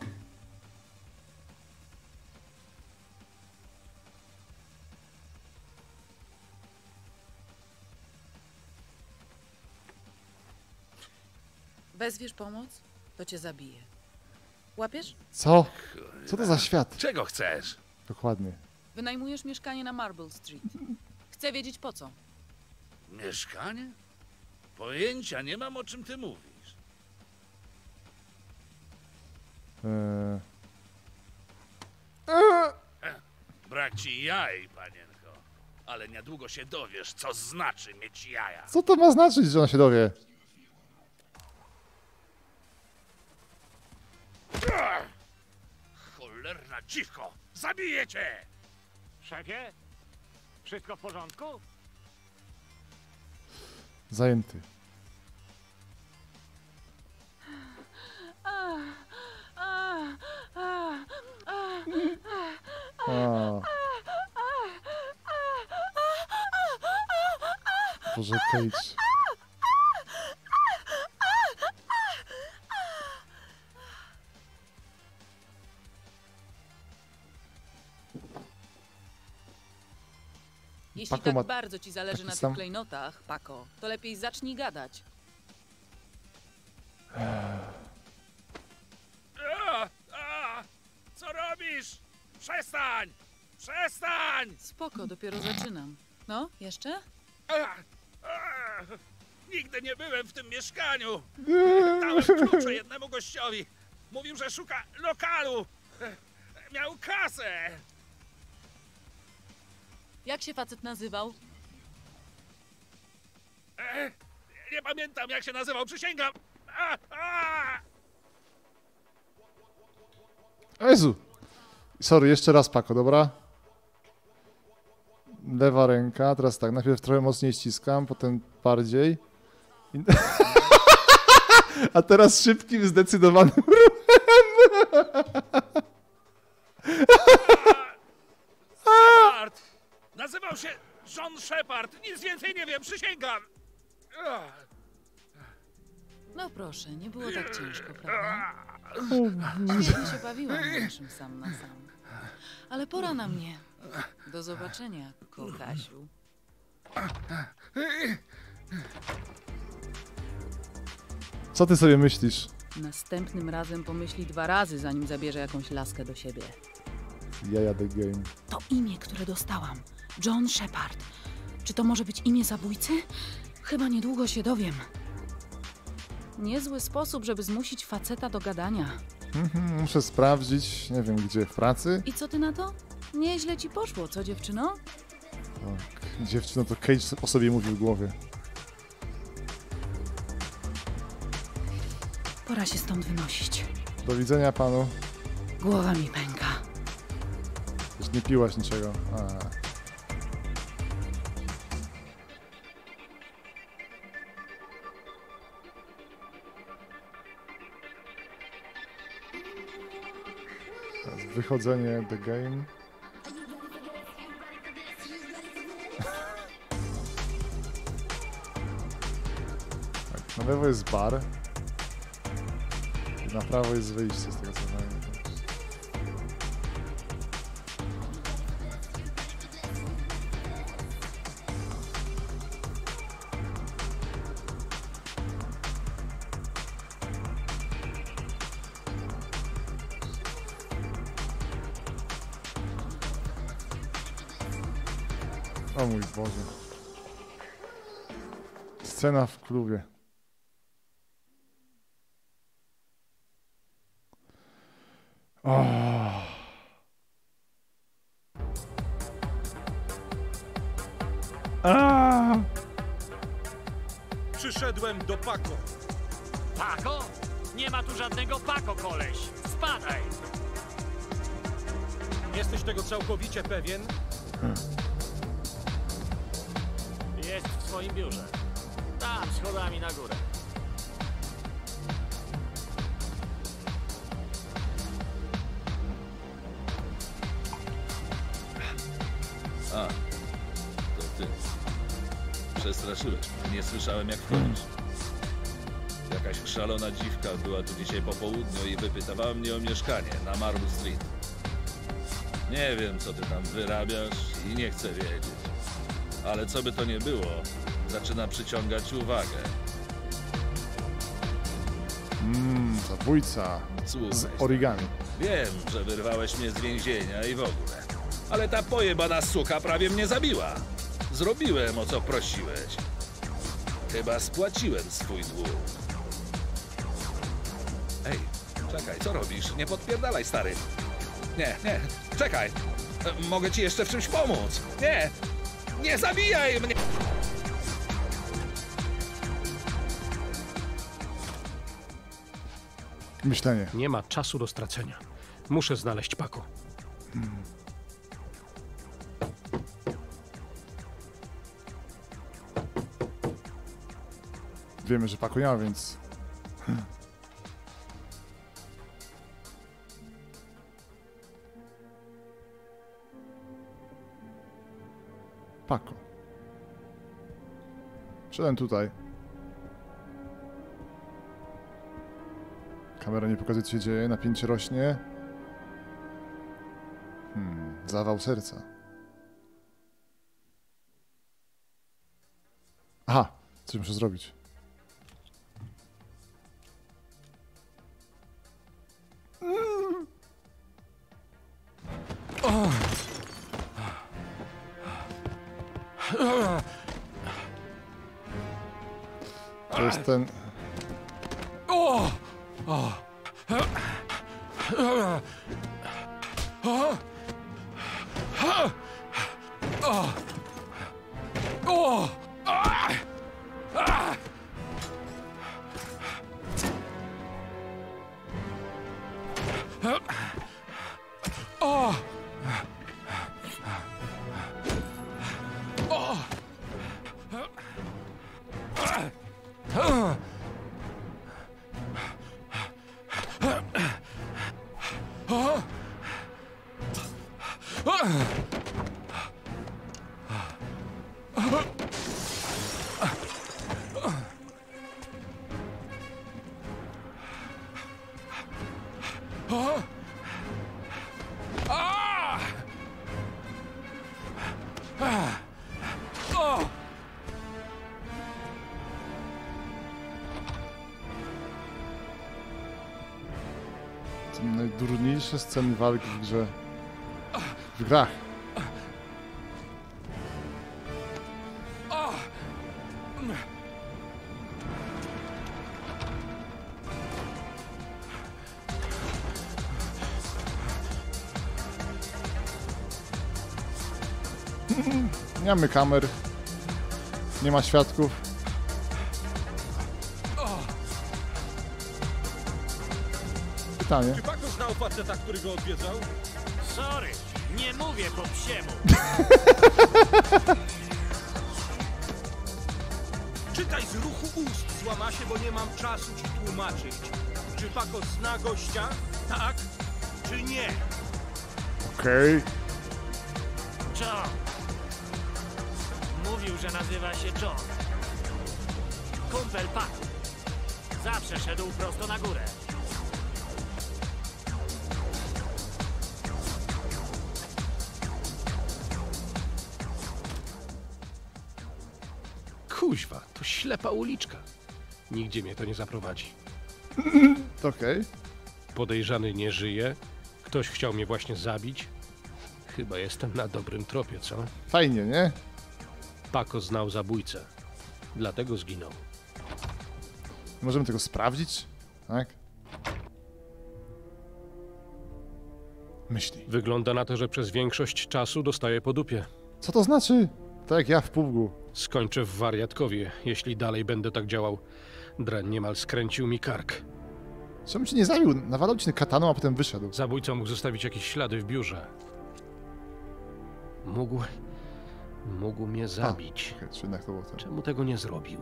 S11: Wezwiesz pomoc, to cię zabije. Łapiesz?
S1: Co? Co to za świat?
S14: Czego chcesz?
S1: Dokładnie.
S11: Wynajmujesz mieszkanie na Marble Street. Chcę wiedzieć po co.
S14: Mieszkanie? Pojęcia nie mam, o czym ty mówisz.
S1: Eee...
S14: Heh, brak ci jaj, panienko. Ale niedługo się dowiesz, co znaczy mieć jaja.
S1: Co to ma znaczyć, że ona się dowie?
S14: Ach! Cholerna dziwko! Zabiję cię!
S13: Szefie? Wszystko w porządku?
S1: Zajęty. A. Boże, Cage.
S11: Jeśli
S1: Paco
S11: tak
S1: ma
S11: bardzo ci zależy
S1: taki
S11: na tych
S1: sam-
S11: klejnotach, Paco, to lepiej zacznij gadać.
S14: A, a, co robisz? Przestań! Przestań!
S11: Spoko, dopiero zaczynam. No, jeszcze?
S14: A, a, nigdy nie byłem w tym mieszkaniu. Dałem klucze jednemu gościowi. Mówił, że szuka lokalu. Miał kasę.
S11: Jak się facet nazywał?
S14: E, nie pamiętam, jak się nazywał, przysięgam. A, a.
S1: O Jezu! Sorry, jeszcze raz, Pako, dobra? Lewa ręka, teraz tak, najpierw trochę mocniej ściskam, potem bardziej. I... A teraz szybkim, zdecydowanym ruchem.
S14: Shepard! Nazywał się John Shepard. Nic więcej nie wiem, przysięgam.
S11: No
S12: proszę, nie było tak ciężko, prawda? Świetnie się bawiłam naszym sam na sam. Ale pora na mnie. Do zobaczenia, Kokasiu.
S1: Co ty sobie myślisz?
S12: Następnym razem pomyśli dwa razy, zanim zabierze jakąś laskę do siebie.
S1: Jaja the game.
S12: To imię, które dostałam. John Shepard. Czy to może być imię zabójcy? Chyba niedługo się dowiem. Niezły sposób, żeby zmusić faceta do gadania.
S1: Mhm, muszę sprawdzić, nie wiem gdzie, w pracy?
S12: I co ty na to? Nieźle ci poszło, co dziewczyno?
S1: Tak, dziewczyno to Cage o sobie mówi w głowie.
S12: Pora się stąd wynosić.
S1: Do widzenia panu.
S12: Głowa mi pęka.
S1: Już nie piłaś niczego. A. Teraz wychodzenie the game. Tak, na lewo jest bar. I na prawo jest wyjście z tego co pamiętam. O mój Boże. Scena w klubie. Oh.
S4: A! Przyszedłem do Paco.
S13: Paco? Nie ma tu żadnego Paco, koleś. Spadaj!
S4: Jesteś tego całkowicie pewien?
S1: Hmm.
S13: Jest w swoim biurze. Tam, schodami na górę.
S15: A, to ty. Przestraszyłeś mnie. Nie słyszałem jak wchodzisz. Jakaś szalona dziwka była tu dzisiaj po południu i wypytywała mnie o mieszkanie na Marble Street. Nie wiem, co ty tam wyrabiasz i nie chcę wiedzieć. Ale co by to nie było, zaczyna przyciągać uwagę.
S1: Mmm, zabójca
S15: Słuchaj,
S1: z origami.
S15: Wiem, że wyrwałeś mnie z więzienia i w ogóle. Ale ta pojebana suka prawie mnie zabiła. Zrobiłem, o co prosiłeś. Chyba spłaciłem swój dług. Ej, czekaj, co robisz? Nie podpierdalaj, stary. Nie, nie, czekaj. E, mogę ci jeszcze w czymś pomóc. Nie, nie zabijaj mnie!
S1: Myślenie.
S2: Nie ma czasu do stracenia. Muszę znaleźć Paco.
S1: Hmm. Wiemy, że Paco nie ma, więc... Hmm. Paco. Wszedłem tutaj. Kamera nie pokazuje, co się dzieje. Napięcie rośnie. Hmm, zawał serca. Aha, coś muszę zrobić. To jest ten...
S4: O! O! O! O! O! O!
S1: najgorsze sceny walki w grze. W grach. Nie mamy kamer. Nie ma świadków. Pytanie.
S2: Czy Paco znał faceta, który go odwiedzał?
S13: Sorry, nie mówię po psiemu.
S4: Czytaj z ruchu ust, złamasie, bo nie mam czasu ci tłumaczyć. Czy Paco zna gościa? Tak czy nie?
S1: Okej. Okay.
S13: John. Mówił, że nazywa się John. Kumpel Paco. Zawsze szedł prosto na górę.
S2: Kuźwa, to ślepa uliczka. Nigdzie mnie to nie zaprowadzi.
S1: Okej. Okay.
S2: Podejrzany nie żyje. Ktoś chciał mnie właśnie zabić. Chyba jestem na dobrym tropie, co?
S1: Fajnie, nie?
S2: Paco znał zabójcę. Dlatego zginął.
S1: Możemy tego sprawdzić? Tak? Myśli.
S2: Wygląda na to, że przez większość czasu dostaję po dupie.
S1: Co to znaczy? Tak jak ja w pubgu.
S2: Skończę w wariatkowie, jeśli dalej będę tak działał. Drań niemal skręcił mi kark.
S1: Czemu cię nie zabił? Nawalał ci kataną, a potem wyszedł.
S2: Zabójca mógł zostawić jakieś ślady w biurze. Mógł... Mógł mnie zabić.
S1: A, okay, jednak to było to.
S2: Czemu tego nie zrobił?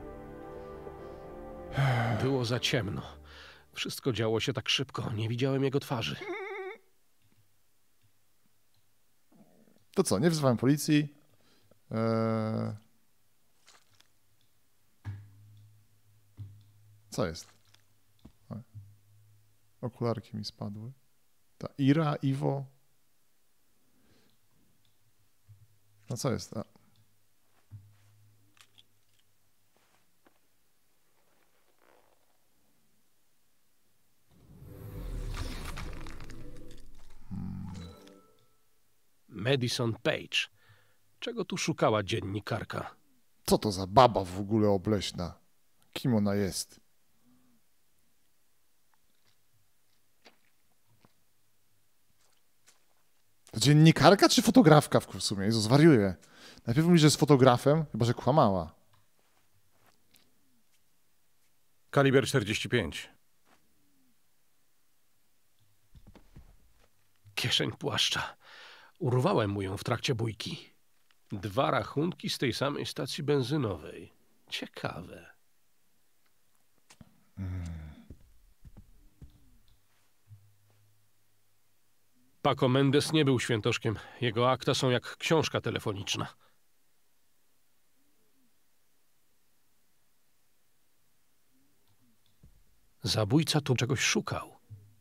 S2: Było za ciemno. Wszystko działo się tak szybko. Nie widziałem jego twarzy.
S1: To co? Nie wzywałem policji. Eee... Co jest? Okularki mi spadły. Ta Ira, Iwo. No co jest? A.
S2: Hmm. Madison Page. Czego tu szukała dziennikarka?
S1: Co to za baba w ogóle obleśna? Kim ona jest? To dziennikarka czy fotografka w sumie? Jezu, zwariuję. Najpierw mówi, że jest fotografem, chyba że kłamała.
S2: Kaliber czterdzieści pięć. Kieszeń płaszcza. Urwałem mu ją w trakcie bójki. Dwa rachunki z tej samej stacji benzynowej. Ciekawe. Hmm. Paco Mendes nie był świętoszkiem. Jego akta są jak książka telefoniczna. Zabójca tu czegoś szukał.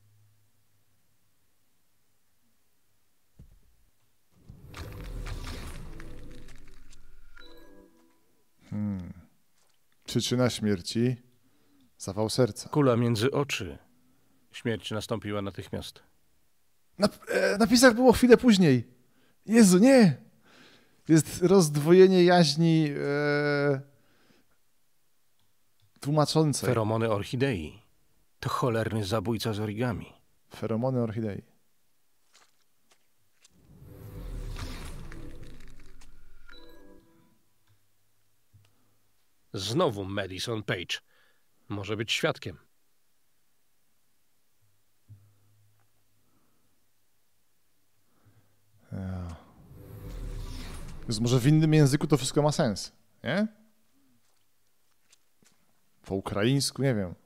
S1: Hmm. Przyczyna śmierci? Zawał serca.
S2: Kula między oczy. Śmierć nastąpiła natychmiast.
S1: Na e, napisach było chwilę później. Jezu, nie! Jest rozdwojenie jaźni e, tłumaczącej.
S2: Feromony orchidei. To cholerny zabójca z origami.
S1: Feromony orchidei.
S2: Znowu Madison Page. Może być świadkiem.
S1: Ja. Więc może w innym języku to wszystko ma sens, nie? Po ukraińsku, nie wiem.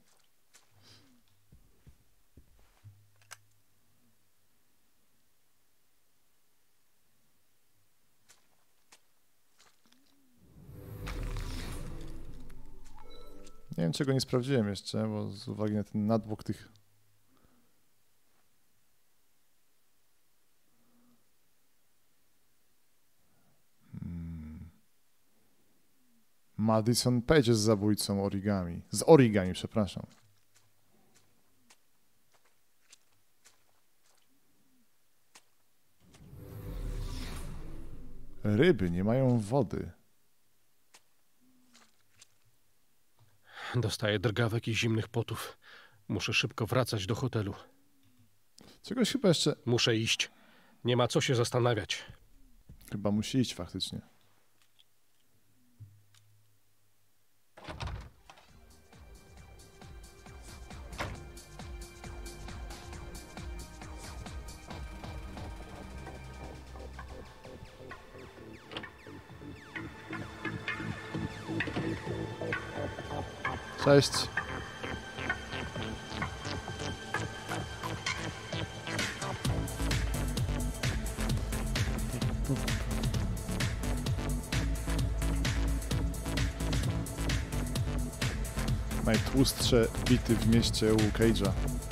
S1: Nie wiem, czego nie sprawdziłem jeszcze, bo z uwagi na ten nadbok tych... Hmm. Madison Page jest zabójcą origami. Z origami, przepraszam. Ryby nie mają wody.
S2: Dostaję drgawek i zimnych potów. Muszę szybko wracać do hotelu.
S1: Czegoś chyba jeszcze...
S2: Muszę iść. Nie ma co się zastanawiać.
S1: Chyba musi iść faktycznie. Cześć. Najtłustsze bity w mieście u Cage'a.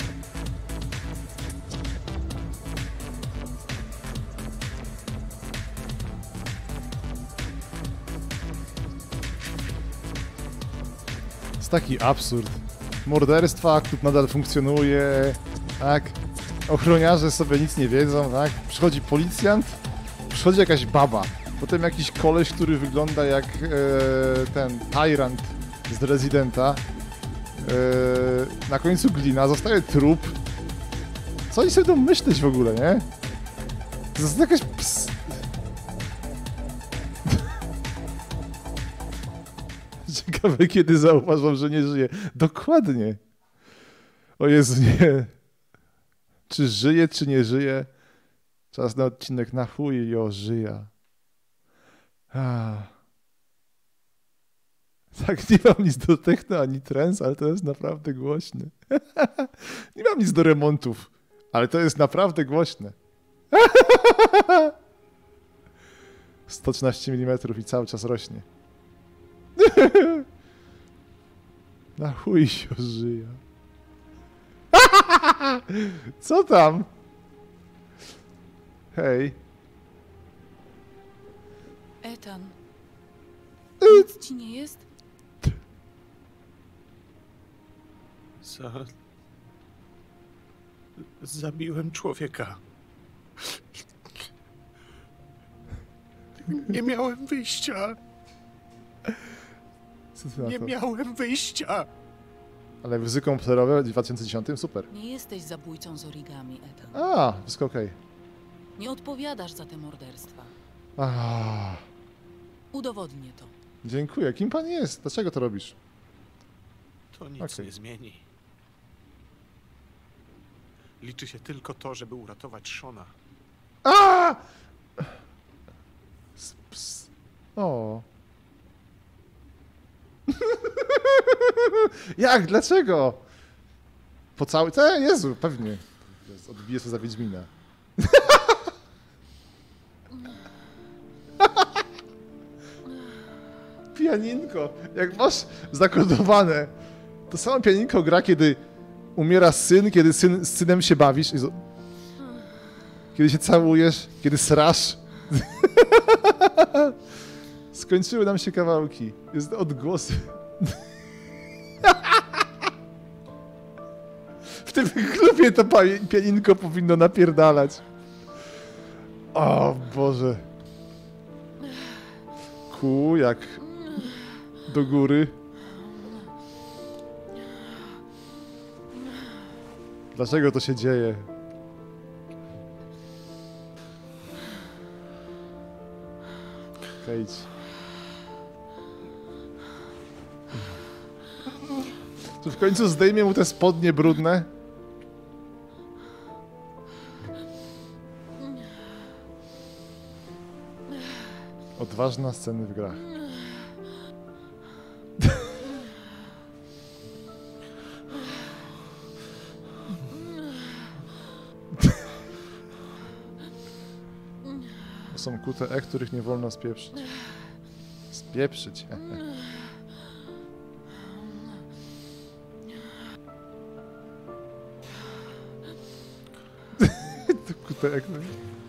S1: Jest taki absurd. Morderstwa, klub nadal funkcjonuje, tak? Ochroniarze sobie nic nie wiedzą, tak? Przychodzi policjant, przychodzi jakaś baba, potem jakiś koleś, który wygląda jak e, ten Tyrant z Residenta. E, na końcu glina, zostaje trup. Co oni sobie będą myśleć w ogóle, nie? To jest jakaś ps... Ciekawe, kiedy zauważam, że nie żyje. Dokładnie. O Jezu, nie. Czy żyje, czy nie żyje? Czas na odcinek na chuj i o żyja. Ah. Tak, nie mam nic do techno ani trance, ale to jest naprawdę głośne. Nie mam nic do remontów, ale to jest naprawdę głośne. sto trzynaście milimetrów i cały czas rośnie. Na chuj się żyje. Co tam? Hej.
S12: Ethan. Nic ci nie jest?
S4: Za... Zabiłem człowieka. Nie miałem wyjścia. Nie miałem wyjścia.
S1: Ale wyzy komputerowe w dwa tysiące dziesiątym? Super.
S12: Nie jesteś zabójcą z origami, Ethan.
S1: A, wszystko okej.
S12: Nie odpowiadasz za te morderstwa.
S1: Okay.
S12: Udowodnię to.
S1: Dziękuję. Kim pan jest? Dlaczego to robisz?
S4: To nic
S1: Okay.
S4: nie zmieni. Liczy się tylko to, żeby uratować Shona.
S1: A! Ps. O. Jak? Dlaczego? Po cały... Te, Jezu, pewnie. Odbiję się za Wiedźmina. Pianinko. Jak masz zakodowane, to samo pianinko gra, kiedy umiera syn, kiedy syn, z synem się bawisz. Kiedy się całujesz, kiedy srasz. Skończyły nam się kawałki. Jest odgłosy. W tym klubie to pianinko powinno napierdalać. O Boże. Ku, jak do góry. Dlaczego to się dzieje? Cage. Czy w końcu zdejmie mu te spodnie brudne? Odważna sceny w grach. To są kute E, których nie wolno spieprzyć. Spieprzyć. To kute E, które...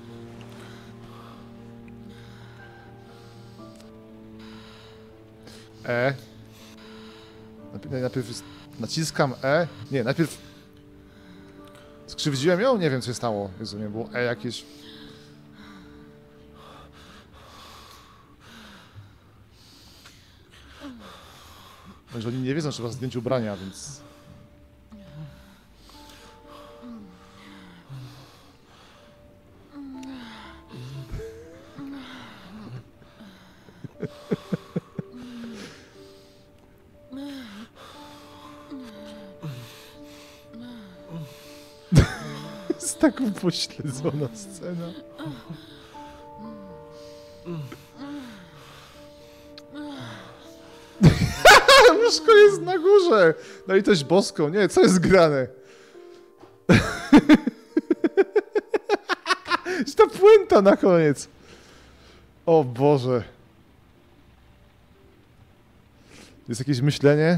S1: E. Najpierw naciskam E. Nie, najpierw skrzywdziłem ją? Nie wiem, co się stało. Jezu, nie było E jakieś. No, że oni nie wiedzą, że trzeba zdjąć ubrania, więc... Jest taką pośledzona scena. Łóżko jest na górze! Na litość boską. Nie, co jest grane? Jest ta puenta na koniec. O Boże. Jest jakieś myślenie?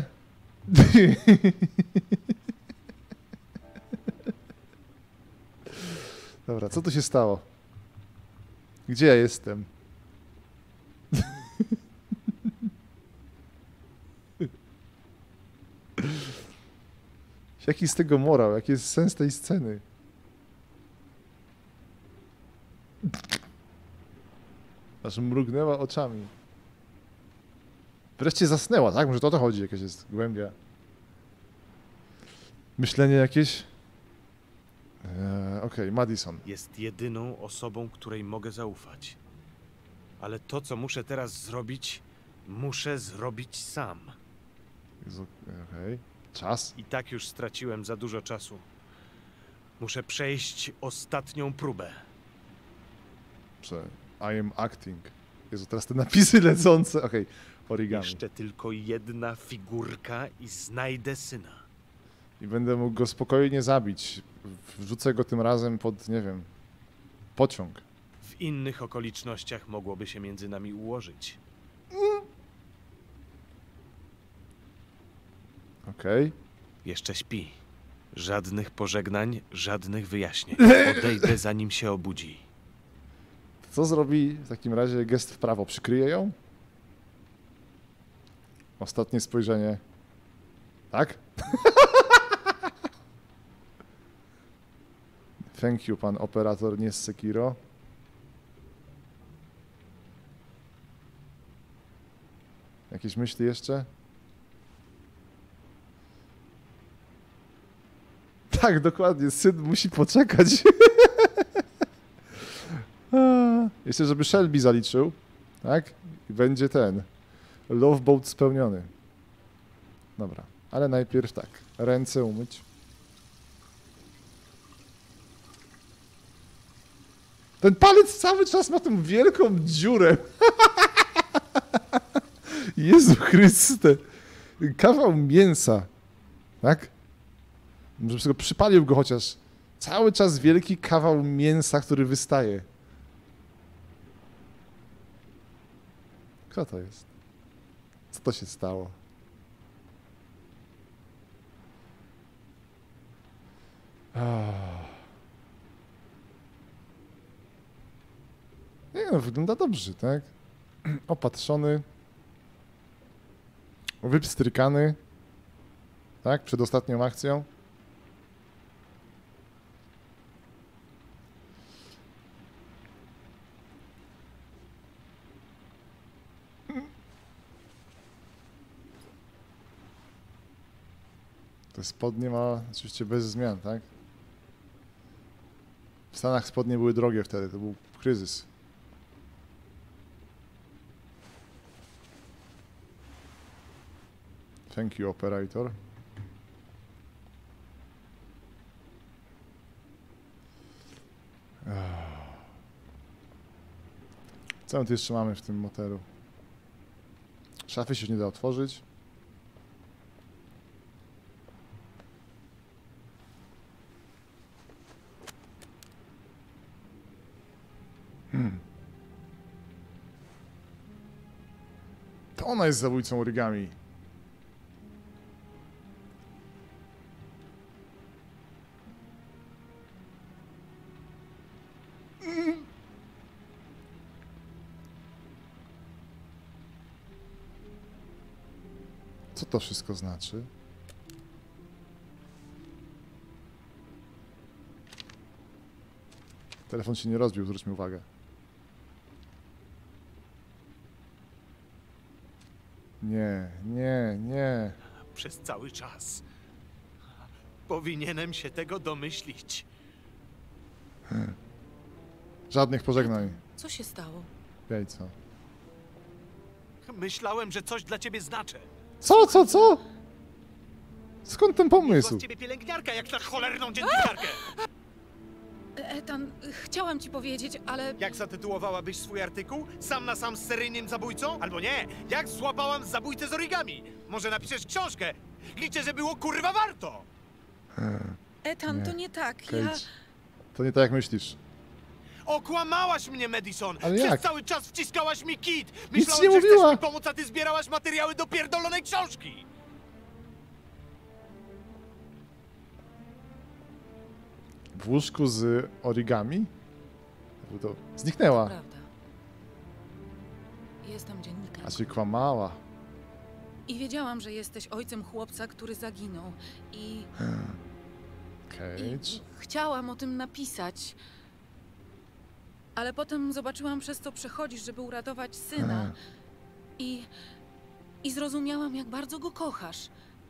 S1: Dobra, co tu się stało? Gdzie ja jestem? Jaki z tego morał? Jaki jest sens tej sceny? Aż mrugnęła oczami. Wreszcie zasnęła, tak? Może to o to chodzi, jakaś jest głębia. Myślenie jakieś? Eee, Okej, okay, Madison.
S16: Jest jedyną osobą, której mogę zaufać. Ale to, co muszę teraz zrobić, muszę zrobić sam.
S1: Okej. Okay. Czas?
S16: I tak już straciłem za dużo czasu. Muszę przejść ostatnią próbę.
S1: Prze... I am acting. Jezu, teraz te napisy lecące. Okej, okay. Origami.
S16: Jeszcze tylko jedna figurka i znajdę syna.
S1: I będę mógł go spokojnie zabić. Wrzucę go tym razem pod, nie wiem, pociąg.
S16: W innych okolicznościach mogłoby się między nami ułożyć.
S1: Okej. Okay.
S16: Jeszcze śpi. Żadnych pożegnań, żadnych wyjaśnień. Odejdę, zanim się obudzi.
S1: Co zrobi w takim razie gest w prawo? Przykryje ją? Ostatnie spojrzenie. Tak? Thank you, pan operator, nie z Sekiro. Jakieś myśli jeszcze? Tak, dokładnie. Syn musi poczekać. Jeszcze, żeby Shelby zaliczył, tak? I będzie ten Love Boat spełniony. Dobra, ale najpierw tak. Ręce umyć. Ten palec cały czas ma tą wielką dziurę. Jezu Chryste. Kawał mięsa. Tak? Może sobie przypalił go chociaż. Cały czas wielki kawał mięsa, który wystaje. Kto to jest? Co to się stało? Oh. Nie no, wygląda dobrze, tak? Opatrzony. Wypstrykany. Tak? Przed ostatnią akcją. Te spodnie ma oczywiście bez zmian, tak? W Stanach spodnie były drogie wtedy, to był kryzys. Thank you, operator. Co my tu jeszcze mamy w tym motelu? Szafy się nie da otworzyć. Hmm. To ona jest zabójcą origami. Co to wszystko znaczy? Telefon się nie rozbił, zwróćmy uwagę. Nie, nie, nie.
S16: Przez cały czas. Powinienem się tego domyślić.
S1: Hmm. Żadnych pożegnań.
S11: Co się stało?
S1: Jajco.
S16: Myślałem, że coś dla ciebie znaczę.
S1: Co, co, co? Skąd ten pomysł?
S16: Z ciebie pielęgniarka, jak na cholerną dziennikarkę.
S11: Ethan, chciałam ci powiedzieć, ale...
S16: Jak zatytułowałabyś swój artykuł? Sam na sam z seryjnym zabójcą? Albo nie, jak złapałam zabójcę z origami? Może napiszesz książkę? Liczę, że było kurwa warto!
S1: Hmm.
S11: Ethan,
S1: Nie.
S11: to nie tak,
S1: Kate,
S11: ja...
S1: To nie tak jak myślisz.
S16: Okłamałaś mnie, Madison!
S1: Ale
S16: Przez
S1: jak?
S16: cały czas wciskałaś mi kit!
S1: Nic
S16: Myślałem,
S1: nie
S16: że
S1: mówiła.
S16: chcesz mi pomóc, a ty zbierałaś materiały do pierdolonej książki!
S1: W łóżku z origami? To zniknęła.
S11: Prawda. Jestem dziennikarzem.
S1: A się kłamała.
S11: I wiedziałam, że jesteś ojcem chłopca, który zaginął. I...
S1: Cage.
S11: I chciałam o tym napisać. Ale potem zobaczyłam, przez co przechodzisz, żeby uratować syna. I... I zrozumiałam, jak bardzo go kochasz.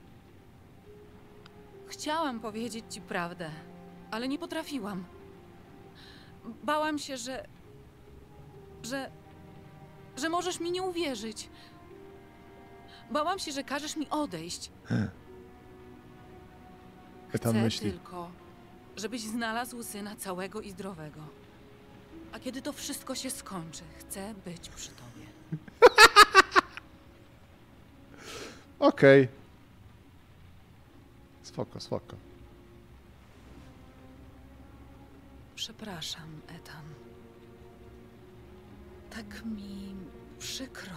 S11: Chciałam powiedzieć ci prawdę, ale nie potrafiłam. Bałam się, że... że... że możesz mi nie uwierzyć. Bałam się, że każesz mi odejść.
S1: Ethan
S11: Chcę
S1: myśli.
S11: tylko, żebyś znalazł syna całego i zdrowego. A kiedy to wszystko się skończy, chcę być przy tobie.
S1: Okej. Okay. Spoko, spoko.
S11: Przepraszam, Ethan. Tak mi przykro.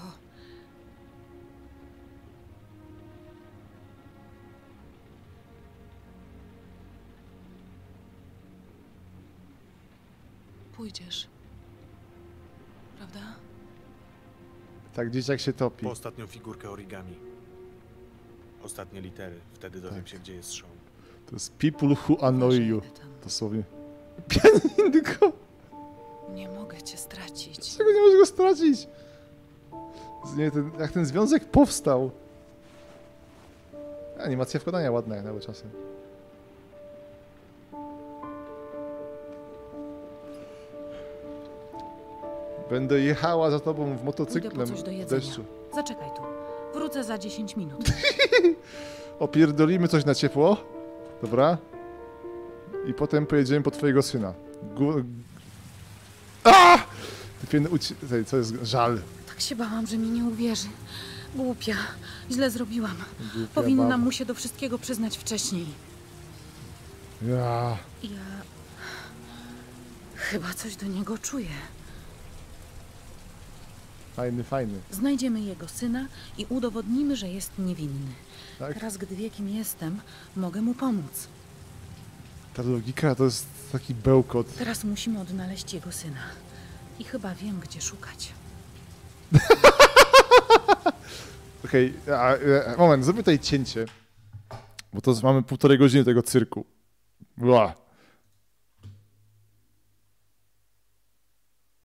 S11: Pójdziesz. Prawda?
S1: Tak, dzieciak się topi.
S16: Po ostatnią figurkę origami. Ostatnie litery. Wtedy dowiem
S1: Tak.
S16: się, gdzie jest Sean.
S1: To jest people who annoy you. Dosłownie. Pianinko!
S11: Nie mogę cię stracić.
S1: Dlaczego nie możesz go stracić? Nie, ten, jak ten związek powstał. Animacja wkładania ładna jak nawet czasem. Będę jechała za tobą w
S11: Pójdę po
S1: motocyklem
S11: coś do
S1: w
S11: jedzenia.
S1: deszczu.
S11: Zaczekaj tu. Wrócę za dziesięć minut.
S1: Opierdolimy coś na ciepło. Dobra? I potem pojedziemy po twojego syna. Gu... A! Uci... Co jest? Żal.
S11: Tak się bałam, że mi nie uwierzy. Głupia. Źle zrobiłam.
S1: Głupia
S11: Powinnam
S1: baba.
S11: mu się do wszystkiego przyznać wcześniej.
S1: Ja.
S11: Ja... Chyba coś do niego czuję.
S1: Fajny, fajny.
S11: Znajdziemy jego syna i udowodnimy, że jest niewinny.
S1: Tak?
S11: Teraz, gdy wie, kim jestem, mogę mu pomóc.
S1: Ta logika to jest taki bełkot.
S11: Teraz musimy odnaleźć jego syna. I chyba wiem, gdzie szukać.
S1: Okej, okay, moment, zróbmy tutaj cięcie. Bo to mamy półtorej godziny tego cyrku. Ła.